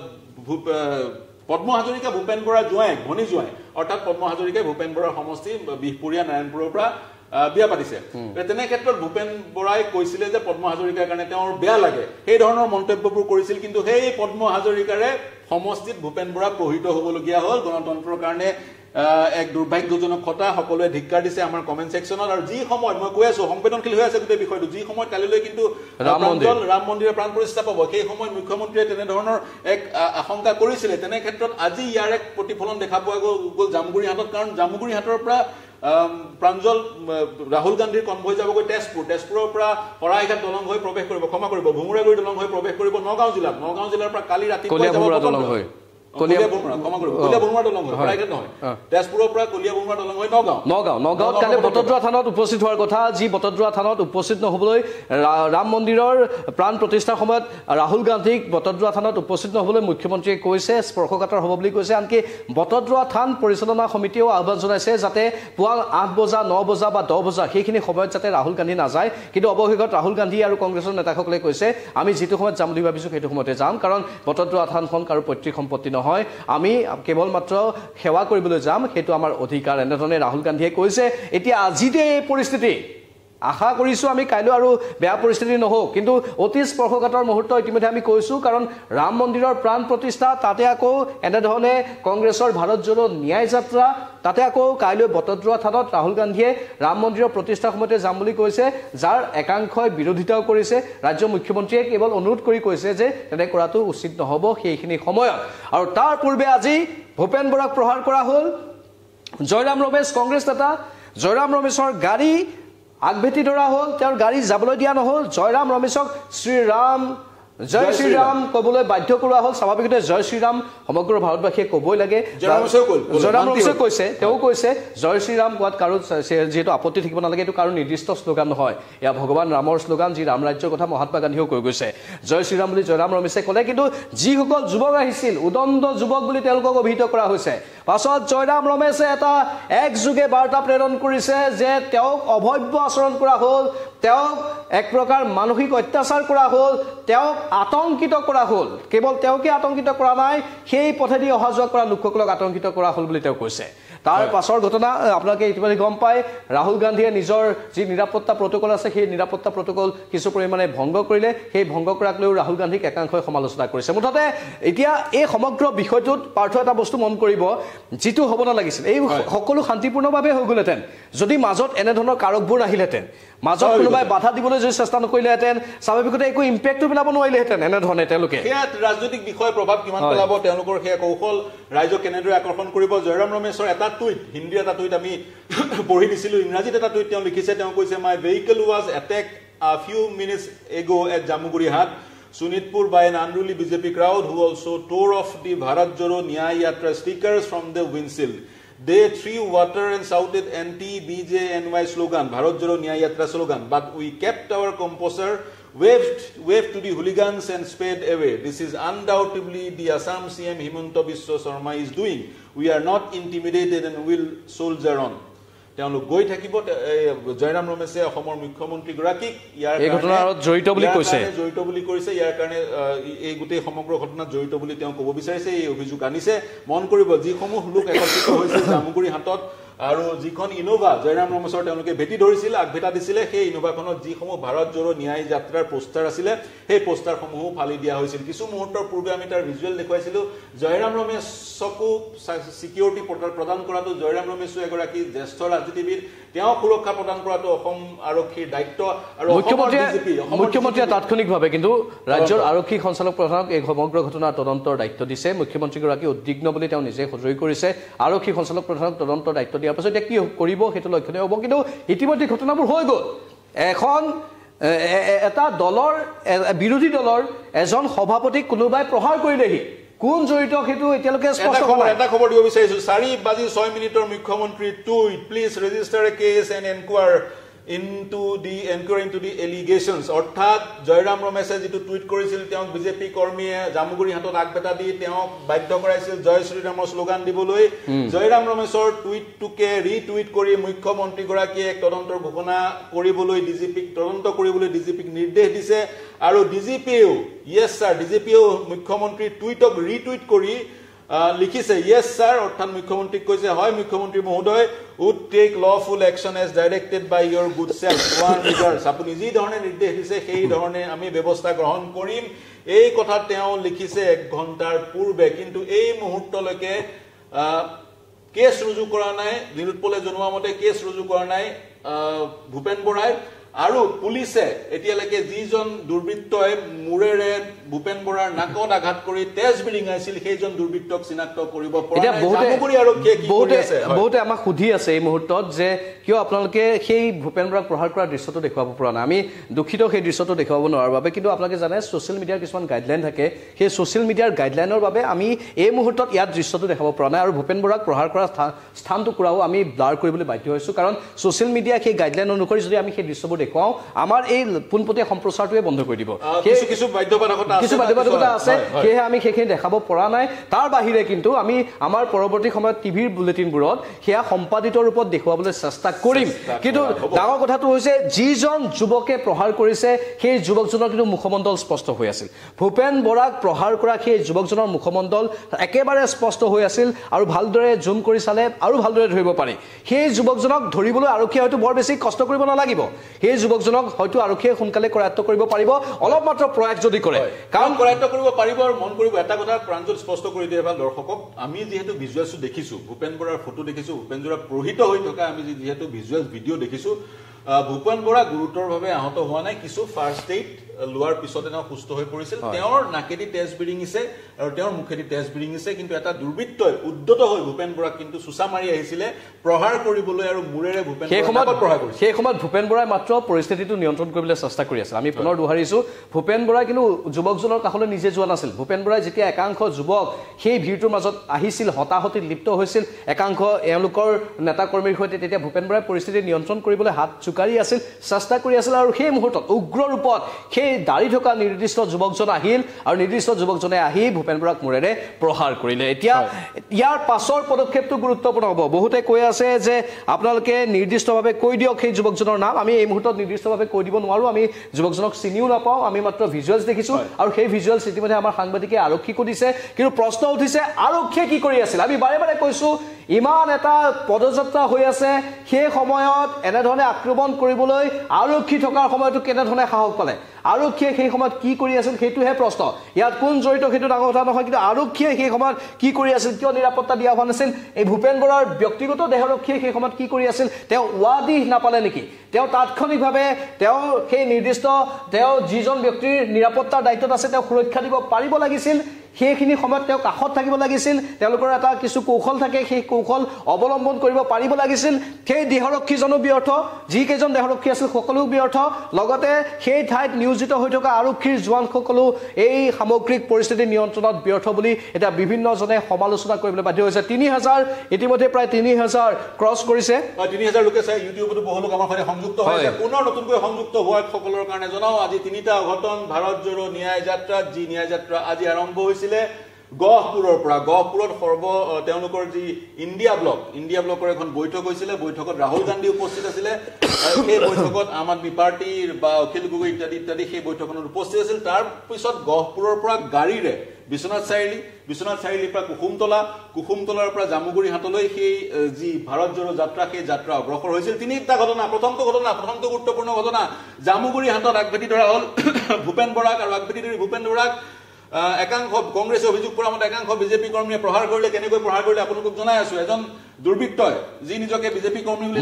পদ্ম হাজৰিকা ভূপেন বৰাৰ জোঁৱায়েক, ভনী জোঁৱাই, অৰ্থাৎ পদ্ম হাজৰিকাই ভূপেন বৰাৰ সমষ্টি বিহপুৰীয়া নাৰায়ণপুৰৰ পৰা বিয়া পাতিছে। তেনে ক্ষেত্ৰত ভূপেন বৰাই কৈছিলে যে পদ্ম হাজৰিকাৰ কাৰণে তেওঁৰ বেয়া লাগে, সেই ধৰণৰ মন্তব্যবোৰ কৰিছিল। কিন্তু সেই পদ্ম হাজৰিকাৰে সমষ্টিত ভূপেন বৰা প্ৰহিত হ'বলগীয়া হ'ল। গণতন্ত্ৰৰ কাৰণে এক দুৰ্ভাগ্যজনক কথা, সকলোৱে ধিক্কাৰ দিছে আমাৰ কমেণ্ট ছেকশ্যনত। আৰু যি সময়ত মই কৈ আছো সংবেদনশীল হৈ আছে গোটেই বিষয়টো, যি সময়ত কালিলৈ কিন্তু ৰাম মন্দিৰৰ প্ৰাণ প্ৰতিষ্ঠা পাব, সেই সময়ত মুখ্যমন্ত্ৰীয়ে তেনেধৰণৰ এক আশংকা কৰিছিলে। তেনে ক্ষেত্ৰত আজি ইয়াৰ এক প্ৰতিফলন দেখা পোৱা গ'ল জামুগুৰি হাটত। কাৰণ জামুগুৰি হাটৰ পৰা প্ৰাঞ্জল ৰাহুল গান্ধীৰ কনভয় যাবগৈ তেজপুৰ, তেজপুৰৰ পৰা শৰাইঘাট দলং হৈ প্ৰৱেশ কৰিব, ক্ষমা কৰিব ভোমোৰাগুৰি দলং হৈ প্ৰৱেশ কৰিব নগাঁও জিলাত। নগাঁও জিলাৰ পৰা কালি ৰাতিপুৱা তেজপুৰৰ পৰা কলীয়া বমৰা দলং হৈ নগাঁও নগাঁও নগাঁৱত কালি বটদ্ৰৱা থানত উপস্থিত হোৱাৰ কথা। যি বটদ্ৰৱা থানত উপস্থিত নহবলৈ ৰাম মন্দিৰৰ প্ৰাণ প্ৰতিষ্ঠাৰ সময়ত ৰাহুল গান্ধীক বটদ্ৰৱা থানত উপস্থিত নহবলৈ মুখ্যমন্ত্ৰীয়ে কৈছে, স্পৰ্শকাতৰ হ'ব বুলি কৈছে। আনকি বটদ্ৰৱা থান পৰিচালনা সমিতিয়েও আহ্বান জনাইছে যাতে পুৱা আঠ বজা ন বজা বা দহ বজা সেইখিনি সময়ত যাতে ৰাহুল গান্ধী নাযায়। কিন্তু অৱশেষত ৰাহুল গান্ধী আৰু কংগ্ৰেছৰ নেতাসকলে কৈছে আমি যিটো সময়ত যাম বুলি ভাবিছোঁ সেইটো সময়তে যাম, কাৰণ বটদ্ৰৱা থানখন কাৰো পৈতৃক সম্পত্তি নহয়, আমি কেৱল মাত্ৰ সেৱা কৰিবলৈ যাম, সেইটো আমাৰ অধিকাৰ, এনেধৰণে ৰাহুল গান্ধীয়ে কৈছে। এতিয়া আজিতে এই পৰিস্থিতি, আশা কৰিছোঁ আমি কাইলৈ আৰু বেয়া পৰিস্থিতি নহওক, কিন্তু অতি স্পৰ্শকাতৰ মুহূৰ্ত ইতিমধ্যে আমি কৈছোঁ। কাৰণ ৰাম মন্দিৰৰ প্ৰাণ প্ৰতিষ্ঠা, তাতে আকৌ এনেধৰণে কংগ্ৰেছৰ ভাৰত জোড়ো ন্যায় যাত্ৰা, তাতে আকৌ কাইলৈ বটদ্ৰৱা থানত ৰাহুল গান্ধীয়ে ৰাম মন্দিৰৰ প্ৰতিষ্ঠাৰ সময়তে যাম বুলি কৈছে, যাৰ একাংশই বিৰোধিতাও কৰিছে। ৰাজ্য মুখ্যমন্ত্ৰীয়ে কেৱল অনুৰোধ কৰি কৈছে যে তেনে কৰাটো উচিত নহ'ব সেইখিনি সময়ত। আৰু তাৰ পূৰ্বে আজি ভূপেন বৰাক প্ৰহাৰ কৰা হ'ল। জয়ৰাম ৰমেশ কংগ্ৰেছ নেতা, জয়ৰাম ৰমেশৰ গাড়ী আগভেটি ধৰা হ'ল তেওঁৰ গাড়ী যাবলৈ দিয়া নহ'ল জয়ৰাম ৰমেশক শ্ৰীৰাম জয় শ্ৰীৰাম ক'বলৈ বাধ্য কৰোৱা হ'ল স্বাভাৱিকতে জয় শ্ৰীৰাম সমগ্ৰ ভাৰতবাসীয়ে ক'বই লাগে জয়ৰাম ৰমেশে কৈছে তেওঁ কৈছে জয় শ্ৰীৰাম কোৱাত কাৰো যিহেতু আপত্তি থাকিব নালাগে এইটো কাৰো নিৰ্দিষ্ট শ্লোগান নহয় এয়া ভগৱান ৰামৰ শ্লোগান যি ৰাম ৰাজ্যৰ কথা মহাত্মা গান্ধীয়েও কৈ গৈছে জয় শ্ৰীৰাম বুলি জয়ৰাম ৰমেশে ক'লে কিন্তু যিসকল যুৱক আহিছিল উদণ্ড যুৱক বুলি তেওঁলোকক অভিহিত কৰা হৈছে পাছত জয়ৰাম ৰমেশে এটা একযোগে বাৰ্তা প্ৰেৰণ কৰিছে যে তেওঁক অভব্য আচৰণ কৰা হ'ল তেওঁক এক প্ৰকাৰ মানসিক অত্যাচাৰ কৰা হ'ল তেওঁক আতংকিত কৰা হ'ল কেৱল তেওঁকে আতংকিত কৰা নাই সেই পথেদি অহা যোৱা কৰা লোকসকলক আতংকিত কৰা হ'ল বুলি তেওঁ কৈছে তাৰ পাছৰ ঘটনা আপোনালোকে ইতিমধ্যে গম পায় ৰাহুল গান্ধীয়ে নিজৰ যি নিৰাপত্তা প্ৰটকল আছে সেই নিৰাপত্তা প্ৰটকল কিছু পৰিমাণে ভংগ কৰিলে সেই ভংগ কৰাক লৈও ৰাহুল গান্ধীক একাংশই সমালোচনা কৰিছে মুঠতে এতিয়া এই সমগ্ৰ বিষয়টোত পাৰ্থ এটা বস্তু মন কৰিব যিটো হ'ব নালাগিছিল এই সকলো শান্তিপূৰ্ণভাৱে হৈ গ'লহেঁতেন যদি মাজত এনেধৰণৰ কাৰকবোৰ নাহিলহেঁতেন মাজত কোনোবাই বাধা দিবলৈ যদি চেষ্টা নকৰিলেহেঁতেন স্বাভাৱিকতে একো ইম্পেক্টটো পেলাব নোৱাৰিলেহেঁতেন এনেধৰণে তেওঁলোকে সেয়া ৰাজনৈতিক বিষয় প্ৰভাৱ কিমান পেলাব তেওঁলোকৰ সেয়া কৌশল ৰাইজক কেনেদৰে আকৰ্ষণ কৰিব জয়ৰাম ৰমেশৰ এটা টুইট হিন্দীৰ এটা টুইট আমি পঢ়ি দিছিলোঁ ইংৰাজীত এটা টুইট তেওঁ লিখিছে তেওঁ কৈছে মাই vehicle was attacked a few minutes ago at Jamugurihat Sunitpur by an unruly B J P crowd who also tore off the Bharat Joro Nyay Yatra stickers from the windshield. They threw water and shouted anti-B J N Y slogan, Bharat Joro Nyay Yatra slogan. But we kept our composure, waved, waved to the hooligans and sped away. This is undoubtedly the Assam C M Himanta Biswa Sarma is doing. We are not intimidated and will soldier on. তেওঁলোক গৈ থাকিব জয়ৰাম ৰমেশে অসমৰ মুখ্যমন্ত্ৰীগৰাকীক ইয়াৰ এই ঘটনাত জড়িত বুলি কৈছে জড়িত বুলি কৈছে ইয়াৰ কাৰণে এই গোটেই সমগ্ৰ ঘটনাত জড়িত বুলি তেওঁ ক'ব বিচাৰিছে এই অভিযোগ আনিছে মন কৰিব যিসমূহ লোক একত্ৰিত হৈছে জামুগুৰিহাটত আৰু যিখন ইনোভা জয়ৰাম ৰমেশৰ তেওঁলোকে ভেটি ধৰিছিল আগভেটা দিছিলে সেই ইনোভাখনত যিসমূহ ভাৰত জোৰো ন্যায় যাত্ৰাৰ পোষ্টাৰ আছিলে সেই পোষ্টাৰসমূহো ফালি দিয়া হৈছিল কিছু মুহূৰ্তৰ পূৰ্বে আমি তাৰ ভিজুৱেল দেখুৱাইছিলোঁ জয়ৰাম ৰমেশকো সিকিউৰিটি প্ৰদান কৰাটো জয়ৰাম ৰমেশো এগৰাকী জ্যেষ্ঠ ৰাজনীতিবিদ তেওঁ সুৰক্ষা প্ৰদান কৰাটো অসম আৰক্ষীৰ দায়িত্ব আৰু মুখ্যমন্ত্ৰীয়ে তাৎক্ষণিকভাৱে কিন্তু ৰাজ্যৰ আৰক্ষী সঞ্চালক প্ৰধানক এই সমগ্ৰ ঘটনাৰ তদন্তৰ দায়িত্ব দিছে মুখ্যমন্ত্ৰীগৰাকী উদ্বিগ্ন বুলি তেওঁ নিজে সজৰি কৰিছে আৰক্ষী সঞ্চালক প্ৰধানক তদন্তৰ দায়িত্ব দিয়াৰ পাছত এতিয়া কি কৰিব সেইটো লক্ষণীয় হ'ব কিন্তু ইতিমধ্যে ঘটনাবোৰ হৈ গ'ল এখন এটা দলৰ বিৰোধী দলৰ এজন সভাপতিক কোনোবাই প্ৰহাৰ কৰিলেহি কোন জড়িত সেইটো এতিয়ালৈকে স্পষ্ট হোৱা নাই এটা খবৰ দিব বিচাৰিছো চাৰি বাজি ছয় মিনিটৰ মুখ্যমন্ত্ৰী tweet please register a case and enquire into the inquiry into the allegations অৰ্থাৎ জয়ৰাম ৰমেশে যেটো টুইট কৰিছিল তেওঁ বিজেপি কৰ্মীয়ে জামুগুৰিহাটত আগবেটা দি তেওঁ বাধ্য কৰাইছিল জয় শ্ৰীৰামৰ শ্লোগান দিবলৈ জয়ৰাম ৰমেশৰ টুইটটোকে ৰিটুইট কৰি মুখ্যমন্ত্ৰী গৰাকীয়ে তদন্তৰ ঘোষণা কৰিবলৈ ডিজিপিক তদন্ত কৰিবলৈ ডিজিপিক নিৰ্দেশ দিছে আৰু ডিজিপিও ইয়েছ স্যাৰ ডিজিপিও মুখ্যমন্ত্ৰী টুইটক ৰিটুইট কৰি লিখিছে ইয়েছ স্যাৰ অৰ্থাৎ মুখ্যমন্ত্ৰীক কৈছে হয় মুখ্যমন্ত্ৰী মহোদয় would take lawful action as directed by your good self one regards আপুনি যি ধৰণে নিৰ্দেশ দিছে সেই ধৰণে আমি ব্যৱস্থা গ্ৰহণ কৰিম এই কথা তেওঁ লিখিছে এক ঘণ্টাৰ পূৰ্বে কিন্তু এই মুহূৰ্তলৈকে কেছ ৰুজু কৰা নাই নিৰুৎপলে জনোৱা মতে কেছ ৰুজু কৰা নাই ভূপেন বৰাই আৰু পুলিচে এতিয়ালৈকে যিজন দুৰ্বৃত্তই মুৰেৰে ভূপেন বৰাৰ নাকত আঘাত কৰি তেজ বিৰিঙাইছিল সেইজন দুৰ্বৃত্তক চিনাক্ত কৰিব পৰা নাই জামুগুৰি আৰু কে কি কৰি আছে বহুতে আমাক সুধি আছে এই মুহূৰ্তত যে কিয় আপোনালোকে সেই ভূপেন বৰাক প্ৰহাৰ কৰা দৃশ্যটো দেখুৱাব পৰা নাই আমি দুখিত সেই দৃশ্যটো দেখুৱাব নোৱাৰাৰ বাবে কিন্তু আপোনালোকে জানে ছ'চিয়েল মিডিয়াৰ কিছুমান গাইডলাইন থাকে সেই ছ'চিয়েল মিডিয়াৰ গাইডলাইনৰ বাবে আমি এই মুহূৰ্তত ইয়াত দৃশ্যটো দেখাব পৰা নাই আৰু ভূপেন বৰাক প্ৰহাৰ কৰা স্থানটো কুৰাও আমি ব্লাৰ কৰিবলৈ বাধ্য হৈছোঁ কাৰণ ছ'চিয়েল মিডিয়া সেই গাইডলাইন অনুসৰি যদি আমি সেই দৃশ্যবোৰ দেখুৱাওঁ আমাৰ এই পোনপটীয়া সম্প্ৰচাৰটোৱে বন্ধ কৰি দিব কিছু কিছু বাধ্যবাধকতা কিছু বাধ্যবাধকতা আছে সেয়েহে আমি সেইখিনি দেখাব পৰা নাই তাৰ বাহিৰে কিন্তু আমি আমাৰ পৰৱৰ্তী সময়ত টিভিৰ বুলেটিনবোৰত সেয়া সম্পাদিত ৰূপত দেখুৱাবলৈ চেষ্টা কৰিম কিন্তু ডাঙৰ কথাটো হৈছে যিজন যুৱকে প্ৰহাৰ কৰিছে সেই যুৱকজনৰ কিন্তু মুখমণ্ডল স্পষ্ট হৈ আছিল ভূপেন বৰাক প্ৰহাৰ কৰা সেই যুৱকজনৰ মুখমণ্ডল একেবাৰে স্পষ্ট হৈ আছিল আৰু ভালদৰে জুম কৰি চালে আৰু ভালদৰে ধৰিব পাৰি সেই যুৱকজনক ধৰিবলৈ আৰক্ষীয়ে হয়তো বৰ বেছি কষ্ট কৰিব নালাগিব সেই যুৱকজনক হয়তো আৰক্ষীয়ে সোনকালে কৰায়ত্ব কৰিব পাৰিব অলপ মাত্ৰ প্ৰয়াস যদি কৰে কাৰণ কৰায়ত্ব কৰিব পাৰিব আৰু মন কৰিব এটা কথা প্ৰাঞ্জল স্পষ্ট কৰি দিয়ে ভাল দৰ্শকক আমি যেহেতু ভিজুৱেলছ দেখিছো ভূপেন বৰাৰ ফটো দেখিছো ভূপেন বৰা প্ৰহিত হৈ থকা আমি যেহেতু ভিজুৱেলছ ভিডিঅ' দেখিছো ভূপেন বৰা গুৰুতৰভাৱে আহত হোৱা নাই কিছু ফাৰ্ষ্ট এইড লোৱাৰ পিছতে তেওঁ সুস্থ হৈ পৰিছিল তেওঁৰ নাকেদি তেজ বিৰিঙিছে আৰু তেওঁৰ মুখেদি তেজ বিৰিঙিছে কিন্তু এটা দুৰ্বৃত্তই উদ্যত হৈ ভূপেন বৰাক কিন্তু সুচা মাৰি আহিছিলে প্ৰহাৰ কৰিবলৈ আৰু মুৰেৰে ভূপেন বৰাক প্ৰহাৰ কৰিছিল সেই সময়ত ভূপেন বৰাই মাত্ৰ পৰিস্থিতিটো নিয়ন্ত্ৰণ কৰিবলৈ চেষ্টা কৰি আছিল আমি পুনৰ দোহাৰিছো ভূপেন বৰাই কিন্তু যুৱকজনৰ কাষলৈ নিজে যোৱা নাছিল ভূপেন বৰাই যেতিয়া একাংশ যুৱক সেই ভিৰটোৰ মাজত আহিছিল হতাহতিত লিপ্ত হৈছিল একাংশ এওঁলোকৰ নেতা কৰ্মীৰ সৈতে তেতিয়া ভূপেন বৰাই পৰিস্থিতি নিয়ন্ত্ৰণ কৰিবলৈ হাত চুকাৰি আছিল চেষ্টা কৰি আছিল আৰু সেই মুহূৰ্তত উগ্ৰ ৰূপত সেই দাড়ি থকা নিৰ্দিষ্ট যুৱকজন আহিল আৰু নিৰ্দিষ্ট যুৱকজনে আহি ভূপেন বৰাক মুৰেৰে প্ৰহাৰ কৰিলে এতিয়া ইয়াৰ পাছৰ পদক্ষেপটো গুৰুত্বপূৰ্ণ হ'ব বহুতে কৈ আছে যে আপোনালোকে নিৰ্দিষ্টভাৱে কৈ দিয়ক সেই যুৱকজনৰ নাম আমি এই মুহূৰ্তত নিৰ্দিষ্টভাৱে কৈ দিব নোৱাৰো আমি যুৱকজনক চিনিও নাপাওঁ আমি মাত্ৰ ভিজুৱেলছ দেখিছো আৰু সেই ভিজুৱেলছ ইতিমধ্যে আমাৰ সাংবাদিকে আৰক্ষীকো দিছে কিন্তু প্ৰশ্ন উঠিছে আৰক্ষীয়ে কি কৰি আছিল আমি বাৰে বাৰে কৈছো ইমান এটা পদযাত্ৰা হৈ আছে সেই সময়ত এনেধৰণে আক্ৰমণ কৰিবলৈ আৰক্ষী থকাৰ সময়তো কেনেধৰণে সাহস পালে আৰক্ষীয়ে সেই সময়ত কি কৰি আছিল সেইটোহে প্ৰশ্ন ইয়াত কোন জড়িত সেইটো ডাঙৰ কথা নহয় কিন্তু আৰক্ষীয়ে সেই সময়ত কি কৰি আছিল কিয় নিৰাপত্তা দিয়া হোৱা নাছিল এই ভূপেন বৰাৰ ব্যক্তিগত দেহৰক্ষীয়ে সেই সময়ত কি কৰি আছিল তেওঁ ৱাদি নাপালে নেকি তেওঁ তাৎক্ষণিকভাৱে তেওঁ সেই নিৰ্দিষ্ট তেওঁ যিজন ব্যক্তিৰ নিৰাপত্তাৰ দায়িত্বত আছে তেওঁ সুৰক্ষা দিব পাৰিব লাগিছিল সেইখিনি সময়ত তেওঁ কাষত থাকিব লাগিছিল তেওঁলোকৰ এটা কিছু কৌশল থাকে সেই কৌশল অৱলম্বন কৰিব পাৰিব লাগিছিল সেই দেহৰক্ষীজনো ব্যৰ্থ যি কেইজন দেহৰক্ষী আছিল সকলো ব্যৰ্থ লগতে সেই ঠাইত নিয়োজিত হৈ থকা আৰক্ষীৰ জোৱানসকলো এই সামগ্ৰিক পৰিস্থিতি নিয়ন্ত্ৰণত ব্যৰ্থ বুলি এটা বিভিন্নজনে সমালোচনা কৰিবলৈ বাধ্য হৈছে তিনি হাজাৰ ইতিমধ্যে প্ৰায় তিনি হাজাৰ ক্ৰছ কৰিছে তিনি হাজাৰ লোকে চাই ইউটিউবতো বহু লোক আমাৰ সৈতে সংযুক্ত হৈছে পুনৰ নতুনকৈ সংযুক্ত হোৱা সকলৰ কাৰণে জনাও আজি তিনিটা অঘটন ভাৰত জোড়ো ন্যায় যাত্ৰা যি ন্যায় যাত্ৰা আজি আৰম্ভ হৈছিল গহপুৰৰ পৰা গহপুৰত সৰ্ব তেওঁলোকৰ যি ইণ্ডিয়া ব্লক ইণ্ডিয়া ব্লকৰ এখন বৈঠক হৈছিলে বৈঠকত ৰাহুল গান্ধী উপস্থিত আছিলে সেই বৈঠকত আম আদমি পাৰ্টিৰ বা অখিল গগৈ ইত্যাদি ইত্যাদি সেই বৈঠকত উপস্থিত আছিল তাৰ পিছত গহপুৰৰ পৰা গাড়ীৰে বিশ্বনাথ চাৰিআলি বিশ্বনাথ চাৰিআলিৰ পৰা কুসুমতলা কুসুমতলাৰ পৰা জামুগুৰি হাটলৈ সেই যি ভাৰত জোড়ো যাত্ৰা সেই যাত্ৰা অগ্ৰসৰ হৈছিল তিনিটা ঘটনা প্ৰথমটো ঘটনা প্ৰথমটো গুৰুত্বপূৰ্ণ ঘটনা জামুগুৰি হাটত আগভেটি ধৰা হ'ল ভূপেন বৰাক আৰু আগভেটি ধৰি ভূপেন বৰাক একাংশ কংগ্ৰেছে অভিযোগ কৰা মতে একাংশ বিজেপি কৰ্মীয়ে প্ৰহাৰ কৰিলে কেনেকৈ প্ৰহাৰ কৰিলে আপোনালোকক জনাই আছো এজন দুৰ্বৃত্তই যি নিজকে বিজেপি কৰ্মী বুলি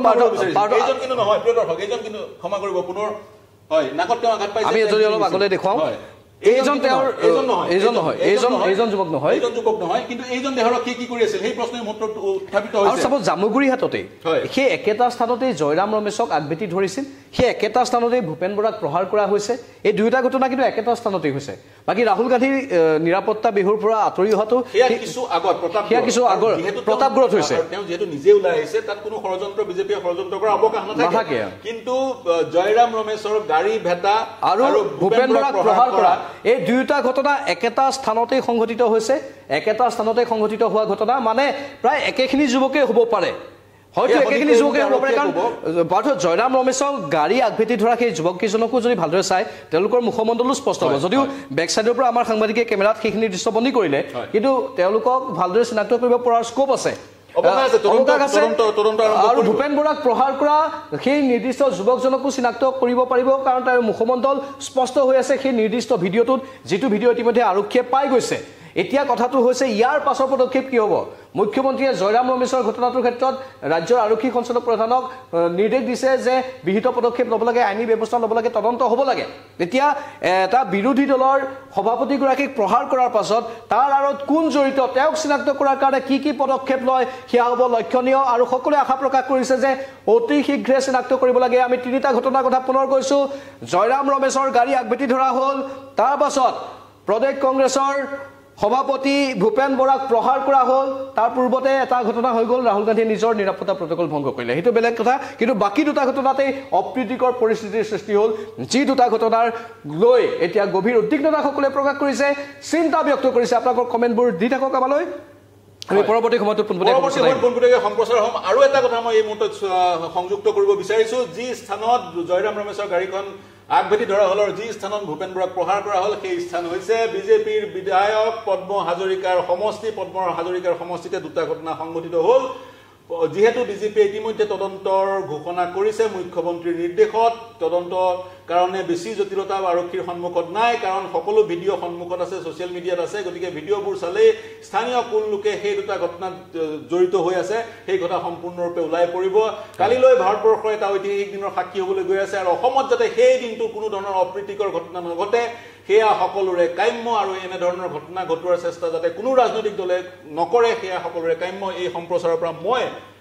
এইজন কিন্তু নহয় প্ৰিয় দৰ্শক এইজন কিন্তু ক্ষমা কৰিব পুনৰ হয় নাকত তেওঁ আঘাত পাইছে আমি যদি অলপ আগলৈ দেখুৱাওঁ এইজন তেওঁৰ এইজন নহয় এইজন নহয় এইজন এইজন যুৱক নহয় এইজন যুৱক নহয় কিন্তু এইজন দেহৰক্ষী কি কৰি আছিল সেই প্ৰশ্নই মুহূৰ্তত উত্থাপিত হৈছে আৰু চাপোজ জামুগুৰি হাটতে সেই একেটা স্থানতে জয়ৰাম ৰমেশক আগভেটি ধৰিছিল সেই একেটা স্থানতে ভূপেন বৰাক প্ৰহাৰ কৰা হৈছে এই দুয়োটা ঘটনা কিন্তু একেটা স্থানতে হৈছে বাকি ৰাহুল গান্ধীৰ নিৰাপত্তা বিহুৰ পৰা আঁতৰি অহাটো সেয়া কিছু আগত প্ৰতাপ সেয়া কিছু আগৰ প্ৰতাপগ্ৰহত হৈছে তেওঁ যেহেতু নিজে ওলাই আহিছে তাত কোনো ষড়যন্ত্ৰ বিজেপিয়ে ষড়যন্ত্ৰ কৰাৰ অৱকাশ নাথাকে কিন্তু জয়ৰাম ৰমেশৰ গাড়ী ভেটা আৰু ভূপেন বৰাক প্ৰহাৰ কৰা এই দুয়োটা ঘটনা একেটা স্থানতে সংঘটিত হৈছে একেটা স্থানতে সংঘটিত হোৱা ঘটনা মানে প্ৰায় একেখিনি যুৱকে হ'ব পাৰে হয়তো একেখিনি যুৱকে হ'ব পাৰে কাৰণ পাৰ্থ জয়ৰাম ৰমেশক গাড়ী আগভেটি ধৰা সেই যুৱককেইজনকো যদি ভালদৰে চাই তেওঁলোকৰ মুখমণ্ডলো স্পষ্ট হ'ব যদিও বেক চাইডৰ পৰা আমাৰ সাংবাদিকে কেমেৰাত সেইখিনি দৃশ্যবন্দী কৰিলে কিন্তু তেওঁলোকক ভালদৰে চিনাক্ত কৰিব পৰাৰ স্কোপ আছে আৰু ভূপেন বৰাক প্ৰহাৰ কৰা সেই নিৰ্দিষ্ট যুৱকজনকো চিনাক্ত কৰিব পাৰিব কাৰণ তাৰ মুখমণ্ডল স্পষ্ট হৈ আছে সেই নিৰ্দিষ্ট ভিডিঅ'টোত যিটো ভিডিঅ' ইতিমধ্যে আৰক্ষীয়ে পাই গৈছে এতিয়া কথাটো হৈছে ইয়াৰ পাছৰ পদক্ষেপ কি হ'ব মুখ্যমন্ত্ৰীয়ে জয়ৰাম ৰমেশৰ ঘটনাটোৰ ক্ষেত্ৰত ৰাজ্যৰ আৰক্ষী সঞ্চালক প্ৰধানক নিৰ্দেশ দিছে যে বিহিত পদক্ষেপ ল'ব লাগে আইনী ব্যৱস্থা ল'ব লাগে তদন্ত হ'ব লাগে এতিয়া এটা বিৰোধী দলৰ সভাপতিগৰাকীক প্ৰহাৰ কৰাৰ পাছত তাৰ আঁৰত কোন জড়িত তেওঁক চিনাক্ত কৰাৰ কাৰণে কি কি পদক্ষেপ লয় সেয়া হ'ব লক্ষণীয় আৰু সকলোৱে আশা প্ৰকাশ কৰিছে যে অতি শীঘ্ৰে চিনাক্ত কৰিব লাগে আমি তিনিটা ঘটনাৰ কথা পুনৰ কৈছো জয়ৰাম ৰমেশৰ গাড়ী আগভেটি ধৰা হ'ল তাৰ পাছত প্ৰদেশ কংগ্ৰেছৰ সভাপতি ভূপেন বৰাক প্ৰহাৰ কৰা হ'ল তাৰ পূৰ্বতে এটা ঘটনা হৈ গ'ল ৰাহুল গান্ধীয়ে নিজৰ নিৰাপত্তা প্ৰটকল ভংগ কৰিলে সেইটো বেলেগ কথা কিন্তু বাকি দুটা ঘটনাতেই অপ্ৰীতিকৰ পৰিস্থিতিৰ সৃষ্টি হ'ল যি দুটা ঘটনাৰ লৈ এতিয়া গভীৰ উদ্বিগ্নতা সকলোৱে প্ৰকাশ কৰিছে চিন্তা ব্যক্ত কৰিছে আপোনালোকৰ কমেণ্টবোৰ দি থাকক আমালৈ আমি পৰৱৰ্তী সময়ত পোনপটীয়াকৈ সম্প্ৰচাৰ হ'ম আৰু এটা কথা মই এই মুহূৰ্তত সংযুক্ত কৰিব বিচাৰিছো যি স্থানত জয়ৰাম ৰমেশৰ গাড়ীখন আগভেটি ধৰা হলৰ যি স্থানত ভূপেন বৰাক প্ৰহাৰ কৰা হ'ল সেই স্থান হৈছে বিজেপিৰ বিধায়ক পদ্ম হাজৰিকাৰ সমষ্টি পদ্ম হাজৰিকাৰ সমষ্টিতে দুটা ঘটনা সংঘটিত হ'ল যেহেতু বিজেপিয়ে ইতিমধ্যে তদন্তৰ ঘোষণা কৰিছে মুখ্যমন্ত্ৰীৰ নিৰ্দেশত তদন্ত কাৰণে বেছি জটিলতা আৰক্ষীৰ সন্মুখত নাই কাৰণ সকলো ভিডিঅ' সন্মুখত আছে ছ'চিয়েল মিডিয়াত আছে গতিকে ভিডিঅ'বোৰ চালেই স্থানীয় কোন লোকে সেই দুটা ঘটনাত জড়িত হৈ আছে সেই কথা সম্পূৰ্ণৰূপে ওলাই পৰিব কালিলৈ ভাৰতবৰ্ষৰ এটা ঐতিহাসিক দিনৰ সাক্ষী হ'বলৈ গৈ আছে আৰু অসমত যাতে সেই দিনটো কোনো ধৰণৰ অপ্ৰীতিকৰ ঘটনা নঘটে সেয়া সকলোৰে কাম্য আৰু এনে ধৰণৰ ঘটনা ঘটোৱাৰ চেষ্টা যাতে কোনো ৰাজনৈতিক দলে নকৰে সেয়া সকলোৰে কাম্য এই সম্প্ৰচাৰৰ পৰা মই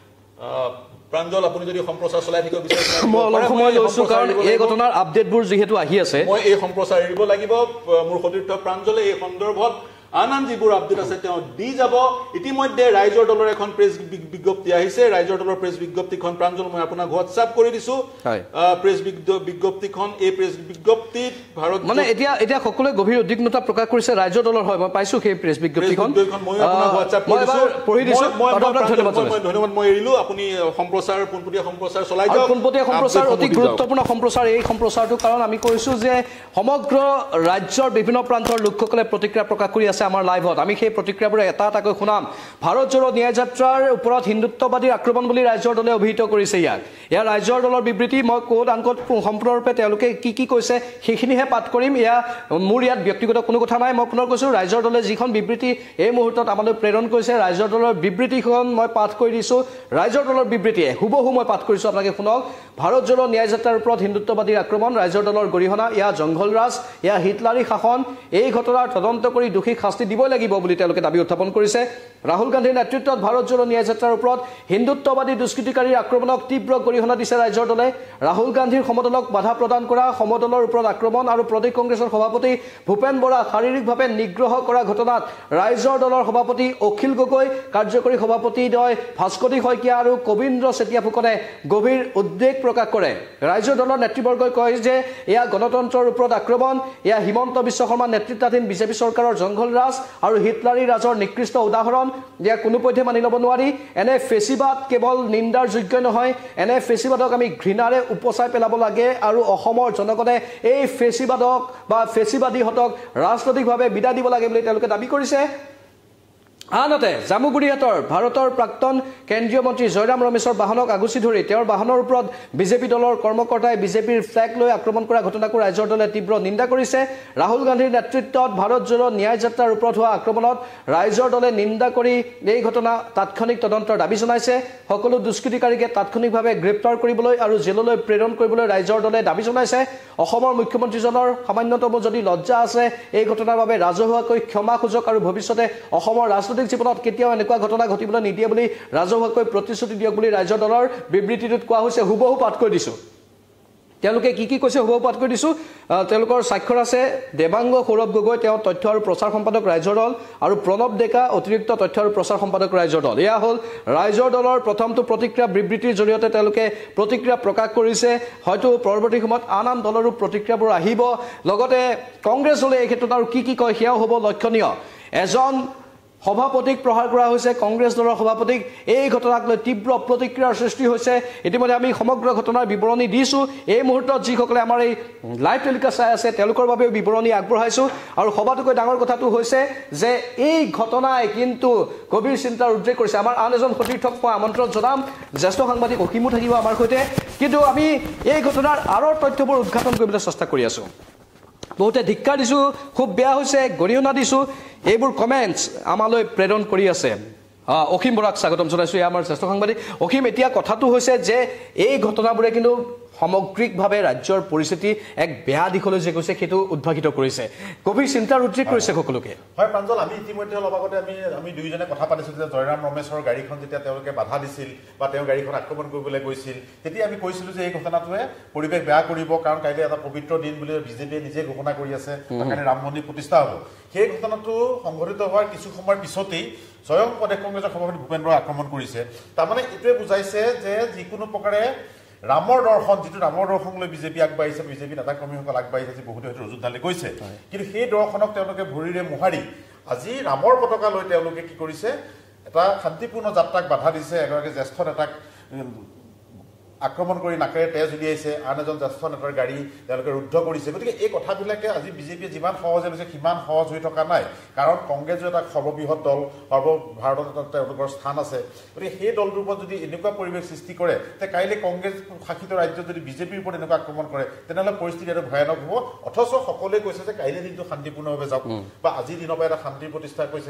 প্ৰাঞ্জল আপুনি যদি সম্প্ৰচাৰ চলাই থাকিব বিচাৰে মই অলপ সময় লৈছো কাৰণ এই ঘটনাৰ আপডেটবোৰ যিহেতু আহি আছে মই এই সম্প্ৰচাৰ এৰিব লাগিব মোৰ সতীৰ্থ প্ৰাঞ্জলে এই সন্দৰ্ভত আনন যিবোৰ আপডেট আছে তেওঁ দি যাব ইতিমধ্যে ৰাইজৰ দলৰ এখন প্ৰেছ বিজ্ঞপ্তি আহিছে ৰাইজৰ দলৰ প্ৰেছ বিজ্ঞপ্তিখন প্ৰাঞ্জল মই আপোনাক হোৱাটছআপ কৰি দিছো প্ৰেছ বিজ্ঞপ্তিখন এই প্ৰেছ বিজ্ঞপ্তিত ভাৰত মানে এতিয়া এতিয়া সকলোৱে গভীৰ উদ্বিগ্নতা প্ৰকাশ কৰিছে ৰাইজৰ দলৰ হয় মই পাইছো সেই প্ৰেছ বিজ্ঞপ্তিখন মই আপোনাক হোৱাটছআপ কৰি দিছো পঢ়ি দিছো মই ধন্যবাদ মই এৰিলো আপুনি সম্প্ৰচাৰ পোনপটীয়া সম্প্ৰচাৰ চলাই যাওক পোনপটীয়া সম্প্ৰচাৰ অতি গুৰুত্বপূৰ্ণ সম্প্ৰচাৰ এই সম্প্ৰচাৰটো কাৰণ আমি কৈছো যে সমগ্ৰ ৰাজ্যৰ বিভিন্ন প্ৰান্তৰ লোকসকলে প্ৰতিক্ৰিয়া প্ৰকাশ কৰি আছে আমাৰ লাইভত আমি সেই প্ৰতিক্ৰিয়াবোৰ এটা এটাকৈ শুনাম ভাৰত জোড়ো ন্যায় যাত্ৰাৰ ওপৰত হিন্দুত্ববাদী আক্ৰমণ বুলি ৰাজ্যৰ দলে অভিহিত কৰিছে ইয়াক এয়া ৰাজ্যৰ দলৰ বিবৃতি মই কোড আনকোড সম্পূৰ্ণৰূপে তেওঁলোকে কি কি কৈছে সেইখিনিহে পাঠ কৰিম এয়া মোৰ ইয়াত ব্যক্তিগত কোনো কথা নাই মই পুনৰ কৈছো ৰাজ্যৰ দলে যিখন বিবৃতি এই মুহূৰ্তত আমালৈ প্ৰেৰণ কৰিছে ৰাজ্যৰ দলৰ বিবৃতিখন মই পাঠ কৰি দিছো ৰাজ্যৰ দলৰ বিবৃতিয়ে হুবহু মই পাঠ কৰিছো আপোনালোকে শুনক ভাৰত জোড়ো ন্যায় যাত্ৰাৰ ওপৰত হিন্দুত্ববাদীৰ আক্ৰমণ ৰাজ্যৰ দলৰ গৰিহণা ইয়া জংঘল ৰাজ ইয়া হিটলাৰী শাসন এই ঘটনাৰ তদন্ত কৰি দোষীক শাস্তি দিবই লাগিব বুলি তেওঁলোকে দাবী উত্থাপন কৰিছে ৰাহুল গান্ধীৰ নেতৃত্বত ভাৰত জোড়ো ন্যায় যাত্ৰাৰ ওপৰত হিন্দুত্ববাদী দুষ্কৃতিকাৰীৰ আক্ৰমণক তীব্ৰ গৰিহণা দিছে ৰাজ্যৰ দলে ৰাহুল গান্ধীৰ সমদলক বাধা প্ৰদান কৰা সমদলৰ ওপৰত আক্ৰমণ আৰু প্ৰদেশ কংগ্ৰেছৰ সভাপতি ভূপেন বৰা শাৰীৰিকভাৱে নিগ্ৰহ কৰা ঘটনাত ৰাজ্যৰ দলৰ সভাপতি অখিল গগৈ কাৰ্যকৰী সভাপতিদ্বয় ভাস্কতি শইকীয়া আৰু কবীন্দ্ৰ চেতিয়া ফুকনে গভীৰ উদ্বেগ প্ৰকাশ কৰে ৰাজ্যৰ দলৰ নেতৃবৰ্গই কয় যে এয়া গণতন্ত্ৰৰ ওপৰত আক্ৰমণ এয়া হিমন্ত বিশ্ব শৰ্মা নেতৃত্বাধীন বিজেপি চৰকাৰৰ জংঘল ৰাজ আৰু হিটলাৰী ৰাজৰ নিকৃষ্ট উদাহৰণ ইয়াক কোনোপধ্যে মানি ল'ব নোৱাৰি এনে ফেচিবাদ কেৱল নিন্দাৰ যোগ্য নহয় এনে ফেচিবাদক আমি ঘৃণাৰে উপচাই পেলাব লাগে আৰু অসমৰ জনগণে এই ফেচিবাদক বা ফেচিবাদীহঁতক ৰাজনৈতিকভাৱে বিদায় দিব লাগে বুলি তেওঁলোকে দাবী কৰিছে আনহাতে জামুগুৰিহাটৰ ভাৰতৰ প্ৰাক্তন কেন্দ্ৰীয় মন্ত্ৰী জয়ৰাম ৰমেশৰ বাহনক আগুচি ধৰি তেওঁৰ বাহনৰ ওপৰত বিজেপি দলৰ কৰ্মকৰ্তাই বিজেপিৰ ফ্লেগ লৈ আক্ৰমণ কৰা ঘটনাকো ৰাজ্যৰ দলে তীব্ৰ নিন্দা কৰিছে ৰাহুল গান্ধীৰ নেতৃত্বত ভাৰত জোড়ো ন্যায় যাত্ৰাৰ ওপৰত হোৱা আক্ৰমণত ৰাজ্যৰ দলে নিন্দা কৰি এই ঘটনা তাৎক্ষণিক তদন্তৰ দাবী জনাইছে সকলো দুষ্কৃতিকাৰীকে তাৎক্ষণিকভাৱে গ্ৰেপ্তাৰ কৰিবলৈ আৰু জেললৈ প্ৰেৰণ কৰিবলৈ ৰাজ্যৰ দলে দাবী জনাইছে অসমৰ মুখ্যমন্ত্ৰীজনৰ সামান্যতম যদি লজ্জা আছে এই ঘটনাৰ বাবে ৰাজহুৱাকৈ ক্ষমা খোজক আৰু ভৱিষ্যতে অসমৰ ৰাজনৈতিক জীৱনত কেতিয়াও এনেকুৱা ঘটনা ঘটিবলৈ নিদিয়ে বুলি ৰাজহুৱাকৈ প্ৰতিশ্ৰুতি দিয়ক বুলি ৰাজ্য দলৰ বিবৃতিটোত কোৱা হৈছে হুবহু পাঠ কৰি দিছো তেওঁলোকে কি কি কৈছে হুবহু পাঠ কৰি দিছো তেওঁলোকৰ স্বাক্ষৰ আছে দেৱাংগ সৌৰভ গগৈ তেওঁ তথ্য আৰু প্ৰচাৰ সম্পাদক ৰাজ্যৰ দল আৰু প্ৰণৱ ডেকা অতিৰিক্ত তথ্য আৰু প্ৰচাৰ সম্পাদক ৰাজ্যৰ দল এয়া হ'ল ৰাজ্যৰ দলৰ প্ৰথমটো প্ৰতিক্ৰিয়া বিবৃতিৰ জৰিয়তে তেওঁলোকে প্ৰতিক্ৰিয়া প্ৰকাশ কৰিছে হয়তো পৰৱৰ্তী সময়ত আন আন দলৰো প্ৰতিক্ৰিয়াবোৰ আহিব লগতে কংগ্ৰেছ দলে এই ক্ষেত্ৰত আৰু কি কি কয় সেয়াও হ'ব লক্ষণীয় এজন সভাপতিক প্ৰহাৰ কৰা হৈছে কংগ্ৰেছ দলৰ সভাপতিক এই ঘটনাক লৈ তীব্ৰ প্ৰতিক্ৰিয়াৰ সৃষ্টি হৈছে ইতিমধ্যে আমি সমগ্ৰ ঘটনাৰ বিৱৰণী দিছো এই মুহূৰ্তত যিসকলে আমাৰ এই লাইভ টেলিকাষ্ট চাই আছে তেওঁলোকৰ বাবে বিৱৰণী আগবঢ়াইছো আৰু সবাতোকৈ ডাঙৰ কথাটো হৈছে যে এই ঘটনাই কিন্তু গভীৰ চিন্তাৰ উদ্ৰেক কৰিছে আমাৰ আন এজন সতীৰ্থক মই আমন্ত্ৰণ জনাম জ্যেষ্ঠ সাংবাদিক অসীমো থাকিব আমাৰ সৈতে কিন্তু আমি এই ঘটনাৰ আঁৰৰ তথ্যবোৰ উদ্ঘাটন কৰিবলৈ চেষ্টা কৰি আছো বহুতে ধিক্কাৰ দিছো খুব বেয়া হৈছে গৰিহণা দিছো এইবোৰ কমেন্টছ আমালৈ প্ৰেৰণ কৰি আছে অসীম বৰাক স্বাগতম জনাইছো আমাৰ জ্যেষ্ঠ সাংবাদিক অসীম এতিয়া কথাটো হৈছে যে এই ঘটনাবোৰে কিন্তু সামগ্ৰিকভাৱে ৰাজ্যৰ পৰিস্থিতি এক বেয়া দিশলৈ যে গৈছে সেইটো উদ্ভাসিত কৰিছে গভীৰ চিন্তাৰ উদ্ৰেক কৰিছে সকলোকে হয় প্ৰাঞ্জল আমি ইতিমধ্যে অলপ আগতে আমি আমি দুইজনে কথা পাতিছিলো যে জয়ৰাম ৰমেশৰ গাড়ীখন যেতিয়া তেওঁলোকে বাধা দিছিল বা তেওঁ গাড়ীখন আক্ৰমণ কৰিবলৈ গৈছিল তেতিয়া আমি কৈছিলো যে এই ঘটনাটোৱে পৰিৱেশ বেয়া কৰিব কাৰণ কাইলৈ এটা পবিত্ৰ দিন বুলি বিজেপিয়ে নিজে ঘোষণা কৰি আছে কাৰণে ৰাম মন্দিৰ প্ৰতিষ্ঠা হ'ব সেই ঘটনাটো সংঘটিত হোৱাৰ কিছু সময়ৰ পিছতেই স্বয়ং প্ৰদেশ কংগ্ৰেছৰ সভাপতি ভূপেন বৰাই আক্ৰমণ কৰিছে তাৰমানে এইটোৱে বুজাইছে যে যিকোনো প্ৰকাৰে ৰামৰ দৰ্শন যিটো ৰামৰ দৰ্শন লৈ বিজেপি আগবাঢ়িছে বিজেপি নেতা কৰ্মীসকল আগবাঢ়িছে আজি বহুতে হয়তো অযোধ্যালৈ গৈছে কিন্তু সেই দৰ্শনক তেওঁলোকে ভৰিৰে মোহাৰি আজি ৰামৰ পতাকা লৈ তেওঁলোকে কি কৰিছে এটা শান্তিপূৰ্ণ যাত্ৰাক বাধা দিছে এগৰাকী জ্যেষ্ঠ নেতাক আক্ৰমণ কৰি নাকেৰে তেজ উলিয়াইছে আন এজন জ্যেষ্ঠ নেতাৰ গাড়ী তেওঁলোকে ৰুদ্ধ কৰিছে গতিকে এই কথাবিলাকে আজি বিজেপিয়ে যিমান সহজে লৈছে সিমান সহজ হৈ থকা নাই কাৰণ কংগ্ৰেছৰ এটা সৰ্ববৃহৎ দল সৰ্ব ভাৰতত এটা তেওঁলোকৰ স্থান আছে গতিকে সেই দলটোৰ ওপৰত যদি এনেকুৱা পৰিৱেশ সৃষ্টি কৰে তে কাইলৈ কংগ্ৰেছ শাসিত ৰাজ্যত যদি বিজেপিৰ ওপৰত এনেকুৱা আক্ৰমণ কৰে তেনেহ'লে পৰিস্থিতি আৰু ভয়ানক হ'ব অথচ সকলোৱে কৈছে যে কাইলৈ দিনটো শান্তিপূৰ্ণভাৱে যাওক বা আজিৰ দিনৰ পৰা এটা শান্তিৰ প্ৰতিষ্ঠা কৰিছে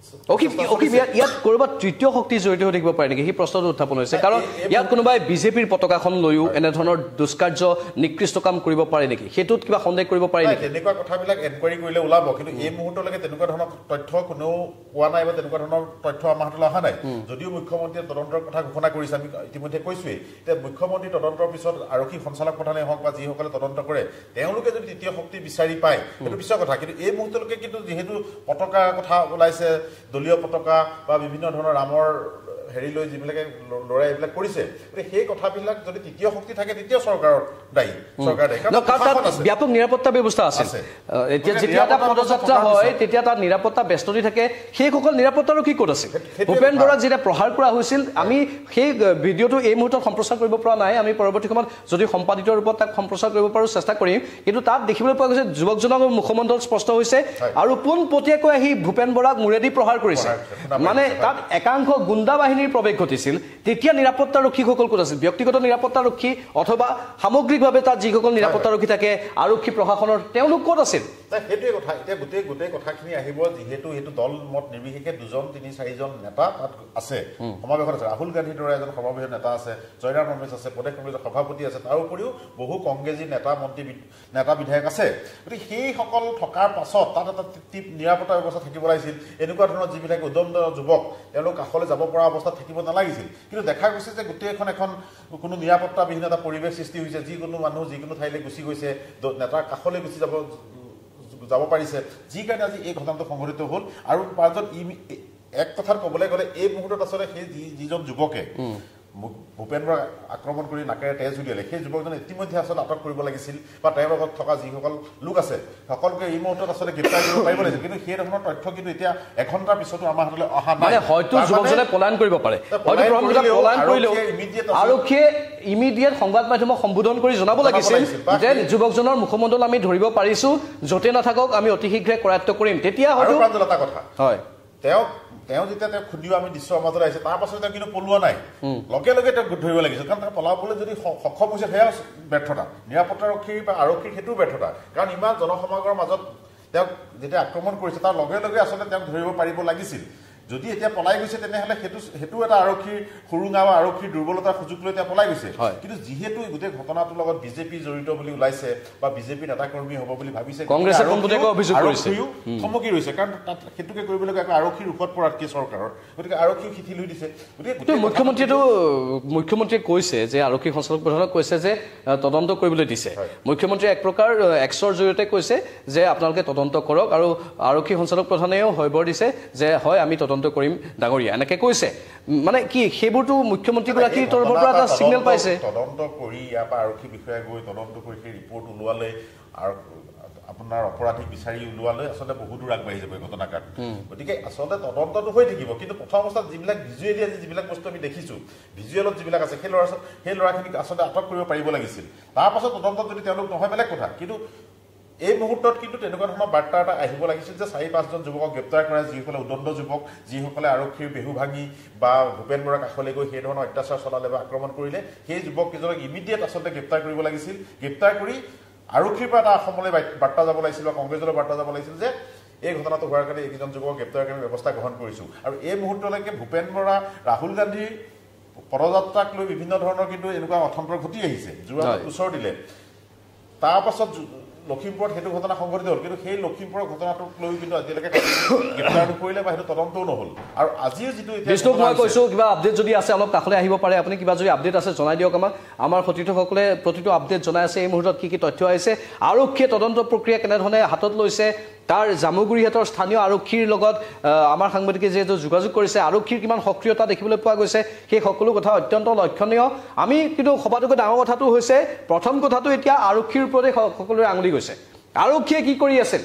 ইয়াত ক'ৰবাত তৃতীয় শক্তি জড়িত হৈ থাকিব পাৰে নেকি সেই প্ৰশ্নটো উত্থাপন হৈছে কাৰণ ইয়াত কোনোবাই বিজেপিৰ পতাকাখন লৈও এনেধৰণৰ দুষ্কাৰ্য নিকৃষ্ট কাম কৰিব পাৰে নেকি সেইটোত কিবা সন্দেহ কৰিব পাৰে নেকি তেনেকুৱা কথাবিলাক এনকুৱাৰী কৰিলে ওলাব কিন্তু এই মুহূৰ্তলৈকে তেনেকুৱা ধৰণৰ তথ্য কোনেও পোৱা নাই বা তেনেকুৱা ধৰণৰ তথ্য আমাৰ হাতলৈ অহা নাই যদিও মুখ্যমন্ত্ৰীয়ে তদন্তৰ কথা ঘোষণা কৰিছে আমি ইতিমধ্যে কৈছোৱেই এতিয়া মুখ্যমন্ত্ৰী তদন্তৰ পিছত আৰক্ষী সঞ্চালক প্ৰধানেই হওক বা যিসকলে তদন্ত কৰে তেওঁলোকে যদি তৃতীয় শক্তি বিচাৰি পায় সেইটো পিছৰ কথা কিন্তু এই মুহূৰ্তলৈকে কিন্তু যিহেতু পতাকাৰ কথা ওলাইছে দলীয় পতাকা বা বিভিন্ন ধৰণৰ ৰামৰ হেৰি লৈ যিবিলাকে লৰাই এইবিলাক কৰিছে সেই কথাবিলাক যদি তৃতীয় শক্তি থাকে তেতিয়া চৰকাৰৰ দায়ী চৰকাৰ দায়ী ব্যাপক নিৰাপত্তা ব্যৱস্থা আছে এতিয়া যেতিয়া এটা পদযাত্ৰা হয় তেতিয়া তাত নিৰাপত্তা ব্যস্ততি থাকে সেইসকল নিৰাপত্তাৰক্ষী ক'ত আছিল ভূপেন বৰাক যেতিয়া প্ৰহাৰ কৰা হৈছিল আমি সেই ভিডিঅ'টো এই মুহূৰ্তত সম্প্ৰচাৰ কৰিব পৰা নাই আমি পৰৱৰ্তী সময়ত যদি সম্পাদিত ৰূপত তাক সম্প্ৰচাৰ কৰিব পাৰোঁ চেষ্টা কৰিম কিন্তু তাত দেখিবলৈ পোৱা গৈছে যুৱকজনৰ মুখমণ্ডল স্পষ্ট হৈছে আৰু পোনপটীয়াকৈ আহি ভূপেন বৰাক মূৰেদি প্ৰহাৰ কৰিছে মানে তাত একাংশ গুণ্ডা বাহিনী প্ৰৱেশ ঘটিছিল তেতিয়া নিৰাপত্তাৰক্ষীসকল ক'ত আছিল ব্যক্তিগত নিৰাপত্তাৰক্ষী অথবা সামগ্ৰিকভাৱে তাত যিসকল নিৰাপত্তাৰক্ষী থাকে আৰক্ষী প্ৰশাসনৰ তেওঁলোক ক'ত আছিল সেইটোৱে কথা এতিয়া গোটেই গোটেই কথাখিনি আহিব যিহেতু সেইটো দল মত নিৰ্বিশেষে দুজন তিনি চাৰিজন নেতা তাত আছে সমাৱেশত আছে ৰাহুল গান্ধীৰ দৰে এজন সৰ্ববৃহৎ নেতা আছে জয়ৰাম ৰমেশ আছে প্ৰদেশ কংগ্ৰেছৰ সভাপতি আছে তাৰ উপৰিও বহু কংগ্ৰেছী নেতা মন্ত্ৰী নেতা বিধায়ক আছে গতিকে সেইসকল থকাৰ পাছত তাত এটা নিৰাপত্তা ব্যৱস্থা থাকিব লাগিছিল এনেকুৱা ধৰণৰ যিবিলাক উদণ্ড যুৱক তেওঁলোক কাষলৈ যাব পৰা অৱস্থাত থাকিব নালাগিছিল কিন্তু দেখা গৈছে যে গোটেইখন এখন কোনো নিৰাপত্তাবিহীন এটা পৰিৱেশ সৃষ্টি হৈছে যিকোনো মানুহ যিকোনো ঠাইলৈ গুচি গৈছে নেতাৰ কাষলৈ গুচি যাব যাব পাৰিছে যি কাৰণে আজি এই ঘটনাটো সংঘটিত হ'ল আৰু পাঁচজন এক কথাত ক'বলৈ গ'লে এই মুহূৰ্তত আচলতে সেই যিজন যুৱকে ভূপেন বৰাক আক্ৰমণ কৰি নাকেৰে তেজ উলিয়ালে সেই যুৱকজনে ইতিমধ্যে আচলতে আটক কৰিব লাগিছিল বা তেওঁৰ লগত থকা যিসকল লোক আছে সকলোকে এই মুহূৰ্তত আচলতে গ্ৰেপ্তাৰ কৰিব পাৰিব লাগিছিল কিন্তু সেই ধৰণৰ তথ্য কিন্তু এতিয়া এঘণ্টাৰ পিছতো আমাৰ হাতলৈ অহা নাই হয়তো যুৱকজনে পলায়ন কৰিব পাৰে আৰক্ষীয়ে ইমিডিয়েট সংবাদ মাধ্যমক সম্বোধন কৰি জনাব লাগিছিল যে যুৱকজনৰ মুখমণ্ডল আমি ধৰিব পাৰিছো য'তে নাথাকক আমি অতি শীঘ্ৰে কৰায়ত্ব কৰিম তেতিয়া হয়তো এটা কথা হয় তেওঁ তেওঁ যেতিয়া তেওঁ খুন্দিও আমি দৃশ্যৰ মাজত আহিছে তাৰ পাছত তেওঁ কিন্তু পলোৱা নাই লগে লগে তেওঁক ধৰিব লাগিছিল কাৰণ তেওঁ পলাবলৈ যদি সক্ষম হৈছে সেয়া ব্যৰ্থতা নিৰাপত্তাৰক্ষী বা আৰক্ষীৰ সেইটোও ব্যৰ্থতা কাৰণ ইমান জনসমাগমৰ মাজত তেওঁক যেতিয়া আক্ৰমণ কৰিছে তাৰ লগে লগে আচলতে তেওঁক ধৰিব পাৰিব লাগিছিল যদি এতিয়া পলাই গৈছে তেনেহ'লে সেইটো সেইটো এটা আৰক্ষীৰ সুৰুঙা বা আৰক্ষীৰ দুৰ্বলতাৰ সুযোগ লৈ তেওঁ পলাই গৈছে কিন্তু যিহেতু গোটেই ঘটনাটোৰ লগত বিজেপি জড়িত বুলি ওলাইছে বা বিজেপি নেতাকৰ্মী হ'ব বুলি ভাবিছে কংগ্ৰেছে অভিযোগ কৰিছে থমকি ৰৈছে কাৰণ তাত সেইটোকে কৰিবলৈ আকৌ আৰক্ষীৰ ৰোষত পৰাতকৈ চৰকাৰৰ গতিকে আৰক্ষী শিথিল হৈ দিছে গতিকে মুখ্যমন্ত্ৰীয়েতো মুখ্যমন্ত্ৰীয়ে কৈছে যে আৰক্ষী সঞ্চালক প্ৰধানক কৈছে যে তদন্ত কৰিবলৈ দিছে মুখ্যমন্ত্ৰীয়ে এক প্ৰকাৰ এক্সৰ জৰিয়তে কৈছে যে আপোনালোকে তদন্ত কৰক আৰু আৰক্ষী সঞ্চালক প্ৰধানেও হয়বৰ দিছে যে হয় আমি তদন্ত কৰিম ডাঙৰীয়া এনেকে কৈছে মানে কি সেইবোৰতো মুখ্যমন্ত্ৰীগৰাকীৰ তৰফৰ পৰা এটা সিগনেল পাইছে তদন্ত কৰি ইয়াৰ পৰা আৰক্ষী বিষয়া গৈ তদন্ত কৰি সেই ৰিপৰ্ট ওলোৱালে আৰু আপোনাৰ অপৰাধীক বিচাৰি ওলোৱালৈ আচলতে বহু দূৰ আগবাঢ়ি যাব এই ঘটনাকাণ্ড গতিকে আচলতে তদন্তটো হৈ থাকিব কিন্তু প্ৰথম অৱস্থাত যিবিলাক ভিজুৱেলি আজি যিবিলাক বস্তু আমি দেখিছোঁ ভিজুৱেলত যিবিলাক আছে সেই ল'ৰা সেই ল'ৰাখিনিক আচলতে আটক কৰিব পাৰিব লাগিছিল তাৰপাছত তদন্তত যদি তেওঁলোক নহয় বেলেগ কথা কিন্তু এই মুহূৰ্তত কিন্তু তেনেকুৱা ধৰণৰ বাৰ্তা এটা আহিব লাগিছিল যে চাৰি পাঁচজন যুৱকক গ্ৰেপ্তাৰ কৰা যিসকলে উদণ্ড যুৱক যিসকলে আৰক্ষীৰ বেহু ভাঙি বা ভূপেন বৰাৰ কাষলৈ গৈ সেই ধৰণৰ অত্যাচাৰ চলালে বা আক্ৰমণ কৰিলে সেই যুৱককেইজনক ইমিডিয়েট আচলতে গ্ৰেপ্তাৰ কৰিব লাগিছিল গ্ৰেপ্তাৰ কৰি আৰক্ষীৰ পৰা এটা অসমলৈ বাৰ্তা যাব লাগিছিল বা কংগ্ৰেছলৈ বাৰ্তা যাব লাগিছিল যে এই ঘটনাটো হোৱাৰ কাৰণে এইকেইজন যুৱকক গ্ৰেপ্তাৰ কৰি ব্যৱস্থা গ্ৰহণ কৰিছোঁ আৰু এই মুহূৰ্তলৈকে ভূপেন বৰা ৰাহুল গান্ধীৰ পদযাত্ৰাক লৈ বিভিন্ন ধৰণৰ কিন্তু এনেকুৱা অথন্তৰ ঘটি আহিছে যোৱা ওচৰ দিলে তাৰ পাছত লখিমপুৰত সেইটো ঘটনা সংঘটিত হ'ল কিন্তু সেই লখিমপুৰৰ ঘটনাটোক লৈ কিন্তু আজিলৈকে গ্ৰেপ্তাৰ নকৰিলে বা সেইটো তদন্তও নহ'ল আৰু আজিও যিটো বিষ্ণুক মই কৈছোঁ কিবা আপডেট যদি আছে অলপ কাষলৈ আহিব পাৰে আপুনি কিবা যদি আপডেট আছে জনাই দিয়ক আমাক আমাৰ সতীৰ্থসকলে প্ৰতিটো আপডেট জনাই আছে এই মুহূৰ্তত কি কি তথ্য আহিছে আৰক্ষীয়ে তদন্ত প্ৰক্ৰিয়া কেনেধৰণে হাতত লৈছে তাৰ জামুগুৰিহাটৰ স্থানীয় আৰক্ষীৰ লগত আমাৰ সাংবাদিকে যিহেতু যোগাযোগ কৰিছে আৰক্ষীৰ কিমান সক্ৰিয়তা দেখিবলৈ পোৱা গৈছে সেই সকলো কথা অত্যন্ত লক্ষণীয় আমি কিন্তু সবাতোকৈ ডাঙৰ কথাটো হৈছে প্ৰথম কথাটো এতিয়া আৰক্ষীৰ ওপৰতে সকলোৰে আঙুলি গৈছে আৰক্ষীয়ে কি কৰি আছিল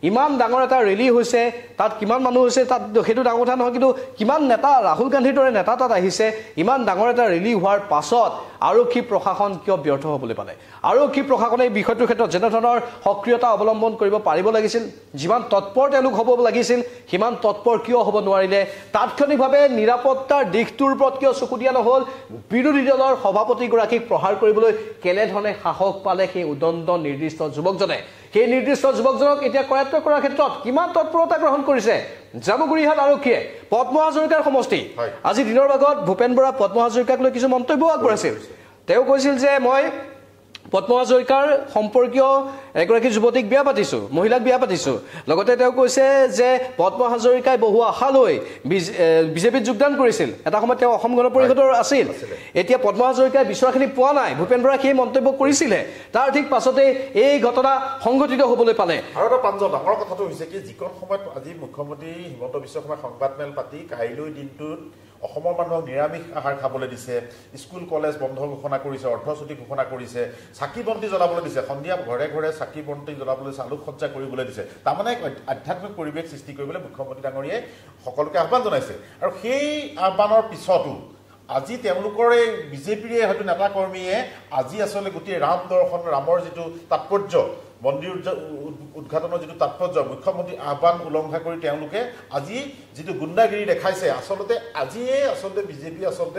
ইমান ডাঙৰ এটা ৰেলী হৈছে তাত কিমান মানুহ হৈছে তাত সেইটো ডাঙৰ কথা নহয় কিন্তু কিমান নেতা ৰাহুল গান্ধীৰ দৰে নেতা তাত আহিছে ইমান ডাঙৰ এটা ৰেলী হোৱাৰ পাছত আৰক্ষী প্ৰশাসন কিয় ব্যৰ্থ হ'বলৈ পালে আৰক্ষী প্ৰশাসনে এই বিষয়টোৰ ক্ষেত্ৰত যেনে ধৰণৰ সক্ৰিয়তা অৱলম্বন কৰিব পাৰিব লাগিছিল যিমান তৎপৰ তেওঁলোক হ'ব লাগিছিল সিমান তৎপৰ কিয় হ'ব নোৱাৰিলে তাৎক্ষণিকভাৱে নিৰাপত্তাৰ দিশটোৰ ওপৰত কিয় চকু দিয়া নহ'ল বিৰোধী দলৰ সভাপতিগৰাকীক প্ৰহাৰ কৰিবলৈ কেনেধৰণে সাহস পালে সেই উদণ্ড নিৰ্দিষ্ট যুৱকজনে সেই নিৰ্দিষ্ট যুৱকজনক এতিয়া কৰায়ত্ব কৰাৰ ক্ষেত্ৰত কিমান তৎপৰতা গ্ৰহণ কৰিছে জামুগুৰিহাট আৰক্ষীয়ে পদ্ম হাজৰিকাৰ সমষ্টি আজি দিনৰ ভাগত ভূপেন বৰা পদ্ম হাজৰিকাক লৈ কিছু মন্তব্য আগবঢ়াইছিল তেওঁ কৈছিল যে মই পদ্ম হাজৰিকাৰ সম্পৰ্কীয় এগৰাকী যুৱতীক বিয়া পাতিছোঁ মহিলাক বিয়া পাতিছোঁ লগতে তেওঁ কৈছে যে পদ্ম হাজৰিকাই বহু আশা লৈ বিজেপিত যোগদান কৰিছিল এটা সময়ত তেওঁ অসম গণ পৰিষদৰ আছিল এতিয়া পদ্ম হাজৰিকাই বিচৰাখিনি পোৱা নাই ভূপেন বৰাই সেই মন্তব্য কৰিছিলে তাৰ ঠিক পাছতে এই ঘটনা সংঘটিত হ'বলৈ পালে আৰু এটা পাঞ্জল ডাঙৰ কথাটো হৈছে কি যিকোন সময়ত আজি মুখ্যমন্ত্ৰী হিমন্ত বিশ্ব শৰ্মাই সংবাদমেল পাতি কাইলৈ দিনটোত অসমৰ মানুহক নিৰামিষ আহাৰ খাবলৈ দিছে স্কুল কলেজ বন্ধ ঘোষণা কৰিছে অৰ্ধছুটি ঘোষণা কৰিছে চাকি বন্তি জ্বলাবলৈ দিছে সন্ধিয়া ঘৰে ঘৰে চাকি বন্তি জ্বলাবলৈ আলোকসজ্জা কৰিবলৈ দিছে তাৰমানে আধ্যাত্মিক পৰিৱেশ সৃষ্টি কৰিবলৈ মুখ্যমন্ত্ৰী ডাঙৰীয়াই সকলোকে আহ্বান জনাইছে আৰু সেই আহ্বানৰ পিছতো আজি তেওঁলোকৰ এই বিজেপিৰে হয়তো নেতা কৰ্মীয়ে আজি আচলতে গোটেই ৰাম দৰ্শন ৰামৰ যিটো তাৎপৰ্য মন্দিৰ উদ্ঘাটনৰ যিটো তাৎপৰ্য মুখ্যমন্ত্ৰী আহ্বান উলংঘা কৰি তেওঁলোকে আজি যিটো গুণ্ডাগিৰি দেখাইছে আচলতে আজিয়ে আচলতে বিজেপি আচলতে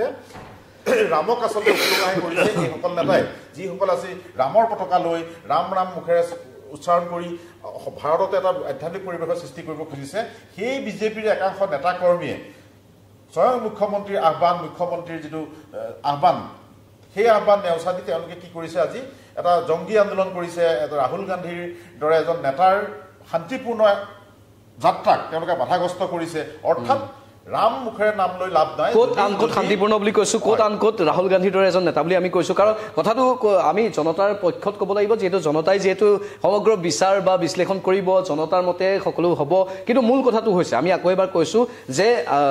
ৰামক আচলতে উলংঘা কৰিছে এইসকল নেতাই যিসকল আজি ৰামৰ পতাকা লৈ ৰাম ৰাম মুখেৰে উচ্চাৰণ কৰি ভাৰতত এটা আধ্যাত্মিক পৰিৱেশৰ সৃষ্টি কৰিব খুজিছে সেই বিজেপিৰ একাংশ নেতা কৰ্মীয়ে স্বয়ং মুখ্যমন্ত্ৰীৰ আহ্বান মুখ্যমন্ত্ৰীৰ যিটো আহ্বান সেই আহ্বান নেওচা দি তেওঁলোকে কি কৰিছে আজি এটা জংগী আন্দোলন কৰিছে এটা ৰাহুল গান্ধীৰ দৰে এজন নেতাৰ শান্তিপূৰ্ণ যাত্ৰাক তেওঁলোকে বাধাগ্ৰস্ত কৰিছে অৰ্থাৎ ৰাম মুখেৰে নাম লৈ লাভ নাই কোট আনকোট শান্তিপূৰ্ণ বুলি কৈছো কোট আনকোট ৰাহুল গান্ধীৰ দৰে এজন নেতা বুলি আমি কৈছো কাৰণ কথাটো আমি জনতাৰ পক্ষত ক'ব লাগিব যিহেতু জনতাই যিহেতু সমগ্ৰ বিচাৰ বা বিশ্লেষণ কৰিব জনতাৰ মতে সকলো হ'ব কিন্তু মূল কথাটো হৈছে আমি আকৌ এবাৰ কৈছো যে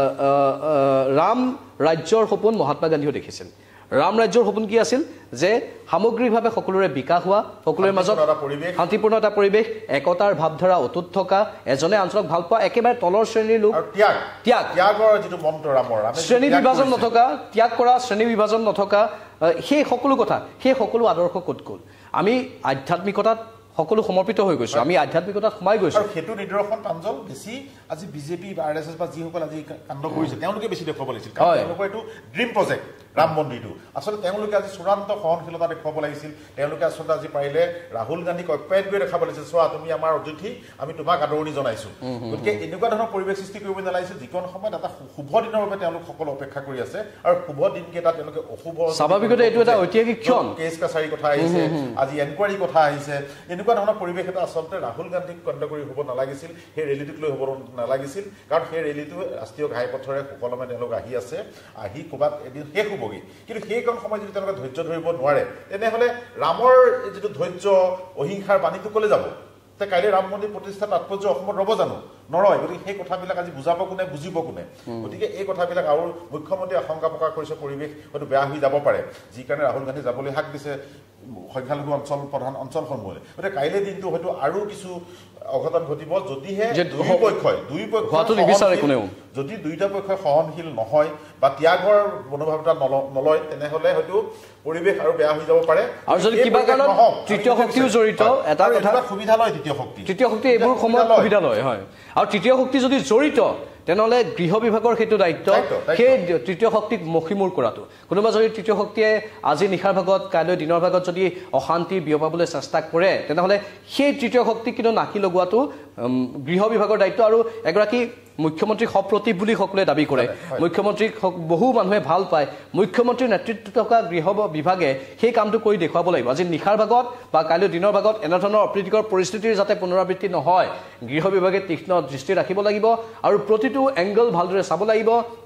ৰাম ৰাজ্যৰ সপোন মহাত্মা গান্ধীও দেখিছিল ৰাম ৰাজ্যৰ সপোন কি আছিল যে সামগ্ৰিকভাৱে সকলোৰে বিকাশ হোৱা সকলোৰে মাজত শান্তিপূৰ্ণ এটা পৰিৱেশ একতাৰ ভাৱধাৰা অটুট থকা এজনে আনজনক ভাল পোৱা একেবাৰে তলৰ শ্ৰেণীৰ লোক ত্যাগ ত্যাগ ত্যাগৰ যিটো মন্ত্ৰ ৰামৰ শ্ৰেণী বিভাজন নথকা ত্যাগ কৰা শ্ৰেণী বিভাজন নথকা সেই সকলো কথা সেই সকলো আদৰ্শ ক'ত গ'ল আমি আধ্যাত্মিকতাত সকলো সমৰ্পিত হৈ গৈছো আমি আধ্যাত্মিকতাত সোমাই গৈছো আৰু সেইটো নিদৰ্শন প্ৰাঞ্জল বেছি আজি বিজেপি বা আৰ এছ এছ বা যিসকল আজি কাণ্ড কৰিছে তেওঁলোকে বেছি দেখুৱাব লাগিছিল কাৰণ তেওঁলোকৰ এইটো ড্ৰিম প্ৰজেক্ট ৰাম মন্দিৰটো আচলতে তেওঁলোকে আজি চূড়ান্ত সহনশীলতা দেখুৱাব লাগিছিল তেওঁলোকে আচলতে আজি পাৰিলে ৰাহুল গান্ধীক অপ্যায়ন কৰি দেখাব লাগিছিল চোৱা তুমি আমাৰ অতিথি আমি তোমাক আদৰণি জনাইছো গতিকে এনেকুৱা ধৰণৰ পৰিৱেশ সৃষ্টি কৰিব নালাগিছিল যিকোন সময়ত এটা শুভ দিনৰ বাবে তেওঁলোক সকলো অপেক্ষা কৰি আছে আৰু শুভ দিনকেইটা তেওঁলোকে অশুভ স্বাভাৱিকতে এইটো এটা ঐতিহাসিক ক্ষণ কেছ কাছাৰী কথা আহিছে আজি এনকুৱাৰী কথা আহিছে এনেকুৱা ধৰণৰ পৰিৱেশ এটা আচলতে ৰাহুল গান্ধীক কণ্ড কৰি হ'ব নালাগিছিল সেই ৰেলীটোক লৈ হ'ব নালাগিছিল কাৰণ সেই ৰেলীটো ৰাষ্ট্ৰীয় ঘাইপথেৰে সুকলমে তেওঁলোক আহি আছে আহি ক'ৰবাত এদিন শেষ হ'বগৈ কিন্তু সেইকণ সময় যদি তেওঁলোকে ধৈৰ্য ধৰিব নোৱাৰে তেনেহ'লে ৰামৰ যিটো ধৈৰ্য অহিংসাৰ বাণীটো ক'লে যাব তে কাইলৈ ৰাম মন্দিৰ প্ৰতিষ্ঠা তাৎপৰ্য অসমত ৰ'ব জানো নৰয় গতিকে সেই কথাবিলাক আজি বুজাব কোনে বুজিব কোনে গতিকে এই কথাবিলাক আৰু মুখ্যমন্ত্ৰীয়ে আশংকা প্ৰকাশ কৰিছে পৰিৱেশ হয়তো বেয়া হৈ যাব পাৰে যি কাৰণে ৰাহুল গান্ধী যাবলৈ হাক দিছে সংখ্যালঘু অঞ্চল প্ৰধান অঞ্চলসমূহলৈ গতিকে কাইলৈ দিনটো হয়তো আৰু কিছু অঘটন ঘটিব যদিহে দুই পক্ষই দুই পক্ষই যদি দুইটা পক্ষই সহনশীল নহয় বা ত্যাগৰ মনোভাৱ এটা নলয় তেনেহ'লে হয়তো পৰিৱেশ আৰু বেয়া হৈ যাব পাৰে আৰু যদি কিবা কাৰণত তৃতীয় শক্তিও জড়িত এটা কথা সুবিধা লয় তৃতীয় শক্তি তৃতীয় শক্তি এইবোৰ সময়ত সুবিধা লয় হয় আৰু তৃতীয় শক্তি যদি জড়িত তেনেহ'লে গৃহ বিভাগৰ সেইটো দায়িত্ব সেই তৃতীয় শক্তিক মষিমূৰ কৰাটো কোনোবা যদি তৃতীয় শক্তিয়ে আজি নিশাৰ ভাগত কাইলৈ দিনৰ ভাগত যদি অশান্তি বিয়পাবলৈ চেষ্টা কৰে তেনেহ'লে সেই তৃতীয় শক্তিক কিন্তু নাকি লগোৱাটো গৃহ বিভাগৰ দায়িত্ব আৰু এগৰাকী মুখ্যমন্ত্ৰীক সপ্ৰতীক বুলি সকলোৱে দাবী কৰে মুখ্যমন্ত্ৰীক বহু মানুহে ভাল পায় মুখ্যমন্ত্ৰীৰ নেতৃত্বত থকা গৃহ বিভাগে সেই কামটো কৰি দেখুৱাব লাগিব আজি নিশাৰ ভাগত বা কাইলৈ দিনৰ ভাগত এনেধৰণৰ অপ্ৰীতিকৰ পৰিস্থিতিৰ যাতে পুনৰাবৃত্তি নহয় গৃহ বিভাগে তীক্ষ্ণ দৃষ্টি ৰাখিব লাগিব আৰু প্ৰতিটো এংগল ভালদৰে চাব লাগিব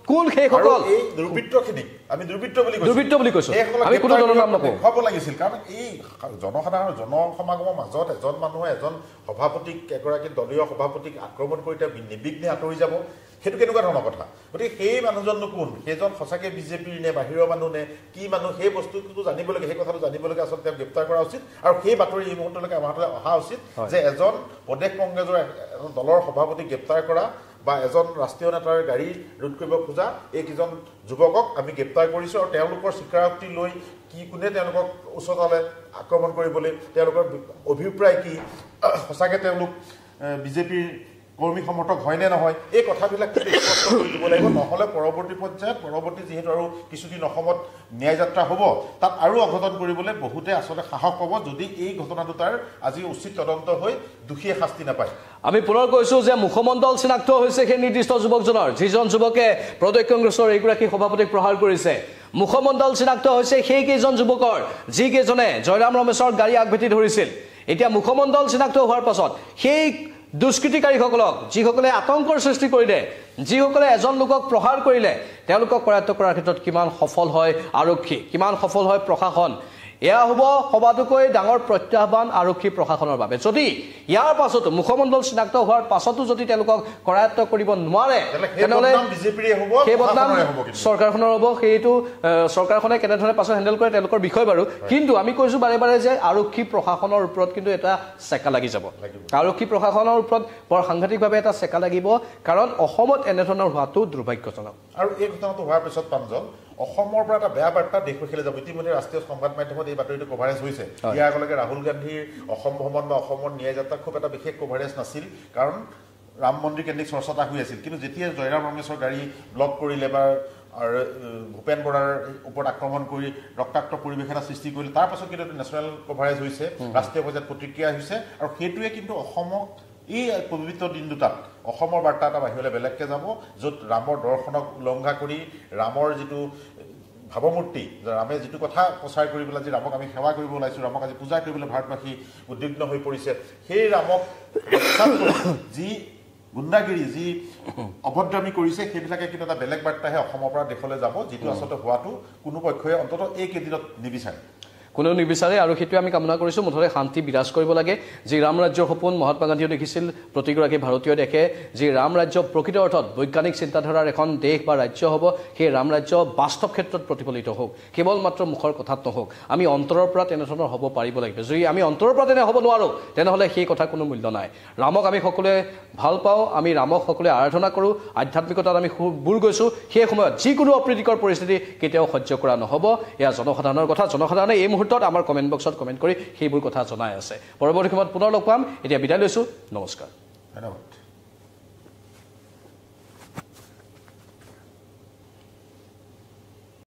কোন সেইসকল এই দুৰ্বৃত্তখিনিক আমি দুৰ্বৃত্ত বুলি কৈছো দুৰ্বৃত্ত বুলি কৈছো আমি কোনো দলৰ নাম নকওঁ হ'ব লাগিছিল কাৰণ এই জনসাধাৰণৰ জনসমাগমৰ মাজত এজন মানুহে এজন সভাপতিক এগৰাকী দলীয় সভাপতিক আক্ৰমণ কৰি তেওঁ নিৰ্বিঘ্নে আঁতৰি যাব সেইটো কেনেকুৱা ধৰণৰ কথা গতিকে সেই মানুহজননো কোন সেইজন সঁচাকে বিজেপিৰ নে বাহিৰৰ মানুহ নে কি মানুহ সেই বস্তুটো জানিবলৈকে সেই কথাটো জানিবলৈকে আচলতে তেওঁক গ্ৰেপ্তাৰ কৰা উচিত আৰু সেই বাতৰি এই মুহূৰ্তলৈকে আমাৰ হাতলৈ অহা উচিত যে এজন প্ৰদেশ কংগ্ৰেছৰ এজন দলৰ সভাপতিক গ্ৰেপ্তাৰ কৰা বা এজন ৰাষ্ট্ৰীয় নেতাৰ গাড়ী ৰোধ কৰিব খোজা এইকেইজন যুৱকক আমি গ্ৰেপ্তাৰ কৰিছো আৰু তেওঁলোকৰ স্বীকাৰোক্তি লৈ কি কোনে তেওঁলোকক উচ্চতালৈ আক্ৰমণ কৰিবলৈ তেওঁলোকৰ অভিপ্ৰায় কি সঁচাকে তেওঁলোক বিজেপিৰ কৰ্মী সমৰ্থক হয় নে নহয় এই কথাবিলাক স্পষ্ট কৰি দিব লাগিব নহলে পৰৱৰ্তী পৰ্যায়ত পৰৱৰ্তী যিহেতু আৰু কিছুদিন অসমত ন্যায় যাত্ৰা হ'ব তাত আৰু অঘটন কৰিবলৈ বহুতে আচলতে সাহস পাব যদি এই ঘটনা দুটাৰ আজি উচিত তদন্ত হৈ দোষীয়ে শাস্তি নাপায় আমি পুনৰ কৈছো যে মুখমণ্ডল চিনাক্ত হৈছে সেই নিৰ্দিষ্ট যুৱকজনৰ যিজন যুৱকে প্ৰদেশ কংগ্ৰেছৰ এইগৰাকী সভাপতিক প্ৰহাৰ কৰিছে মুখমণ্ডল চিনাক্ত হৈছে সেই কেইজন যুৱকৰ যিকেইজনে জয়ৰাম ৰমেশৰ গাড়ী আগভেটি ধৰিছিল এতিয়া মুখমণ্ডল চিনাক্ত হোৱাৰ পাছত সেই দুষ্কৃতিকাৰীসকলক যিসকলে আতংকৰ সৃষ্টি কৰিলে যিসকলে এজন লোকক প্ৰহাৰ কৰিলে তেওঁলোকক কৰায়ত্ব কৰাৰ ক্ষেত্ৰত কিমান সফল হয় আৰক্ষী কিমান সফল হয় প্ৰশাসন এয়া হ'ব সবাতোকৈ ডাঙৰ প্ৰত্যাহ্বান আৰক্ষী প্ৰশাসনৰ বাবে যদি ইয়াৰ পাছতো মুখমণ্ডল চিনাক্ত হোৱাৰ পাছতো যদি তেওঁলোকক কৰায়ত্ব কৰিব নোৱাৰে তেনেহ'লে সেই বদনাম চৰকাৰখনৰ হ'ব সেইটো চৰকাৰখনে কেনেধৰণে পাছত হেণ্ডেল কৰে তেওঁলোকৰ বিষয় বাৰু কিন্তু আমি কৈছোঁ বাৰে বাৰে যে আৰক্ষী প্ৰশাসনৰ ওপৰত কিন্তু এটা চেকা লাগি যাব আৰক্ষী প্ৰশাসনৰ ওপৰত বৰ সাংঘাতিকভাৱে এটা চেকা লাগিব কাৰণ অসমত এনেধৰণৰ হোৱাটো দুৰ্ভাগ্যজনক আৰু এই ঘটনাটো হোৱাৰ পিছত প্ৰাঞ্জল অসমৰ পৰা এটা বেয়া বাৰ্তা দেশবাসীলৈ যাব ইতিমধ্যে ৰাষ্ট্ৰীয় সংবাদ মাধ্যমত এই বাতৰিটো কভাৰেজ হৈছে ইয়াৰ আগলৈকে ৰাহুল গান্ধীৰ অসম ভ্ৰমণ বা অসমৰ ন্যায় যাত্ৰা খুব এটা বিশেষ কভাৰেজ নাছিল কাৰণ ৰাম মন্দিৰ কেন্দ্ৰিক চৰ্চাটা হৈ আছিল কিন্তু যেতিয়া জয়ৰাম ৰমেশৰ গাড়ী ব্লক কৰিলে বা আৰু ভূপেন বৰাৰ ওপৰত আক্ৰমণ কৰি ৰক্তাক্ত পৰিৱেশ এটা সৃষ্টি কৰিলে তাৰ পাছত কিন্তু নেশ্যনেল কভাৰেজ হৈছে ৰাষ্ট্ৰীয় পৰ্যায়ত প্ৰতিক্ৰিয়া হৈছে আৰু সেইটোৱে কিন্তু অসমক এই পবিত্ৰ দিন দুটাত অসমৰ বাৰ্তা এটা বাহিৰলৈ বেলেগকৈ যাব য'ত ৰামৰ দৰ্শনক উলংঘা কৰি ৰামৰ যিটো ভাৱমূৰ্তি ৰামে যিটো কথা প্ৰচাৰ কৰি পেলাই যে ৰামক আমি সেৱা কৰিব ওলাইছোঁ ৰামক আজি পূজা কৰিবলৈ ভাৰতবাসী উদ্বিগ্ন হৈ পৰিছে সেই ৰামক যি গুণ্ডাগিৰি যি অভদ্ৰামী কৰিছে সেইবিলাকে কিন্তু এটা বেলেগ বাৰ্তাহে অসমৰ পৰা দেশলৈ যাব যিটো আচলতে হোৱাটো কোনো পক্ষই অন্ততঃ এই কেইদিনত নিবিচাৰে কোনেও নিবিচাৰে আৰু সেইটোৱে আমি কামনা কৰিছোঁ মুঠতে শান্তি বিৰাজ কৰিব লাগে যি ৰাম ৰাজ্যৰ সপোন মহাত্মা গান্ধীয়ে দেখিছিল প্ৰতিগৰাকী ভাৰতীয় দেশে যি ৰাম ৰাজ্য প্ৰকৃত অৰ্থত বৈজ্ঞানিক চিন্তাধাৰাৰ এখন দেশ বা ৰাজ্য হ'ব সেই ৰাম ৰাজ্য বাস্তৱ ক্ষেত্ৰত প্ৰতিফলিত হওক কেৱল মাত্ৰ মুখৰ কথাত নহওক আমি অন্তৰৰ পৰা তেনেধৰণৰ হ'ব পাৰিব লাগিব যদি আমি অন্তৰৰ পৰা তেনে হ'ব নোৱাৰোঁ তেনেহ'লে সেই কথা কোনো মূল্য নাই ৰামক আমি সকলোৱে ভাল পাওঁ আমি ৰামক সকলোৱে আৰাধনা কৰোঁ আধ্যাত্মিকতাত আমি বুৰ গৈছোঁ সেই সময়ত যিকোনো অপ্ৰীতিকৰ পৰিস্থিতি কেতিয়াও সহ্য কৰা নহ'ব এয়া জনসাধাৰণৰ কথা জনসাধাৰণে এই মুহূৰ্তত আমাৰ কমেণ্ট বক্সত কমেণ্ট কৰি সেইবোৰ কথা জনাই আছে পৰৱৰ্তী সময়ত পুনৰ লগ পাম এতিয়া বিদায় লৈছোঁ নমস্কাৰ ধন্যবাদ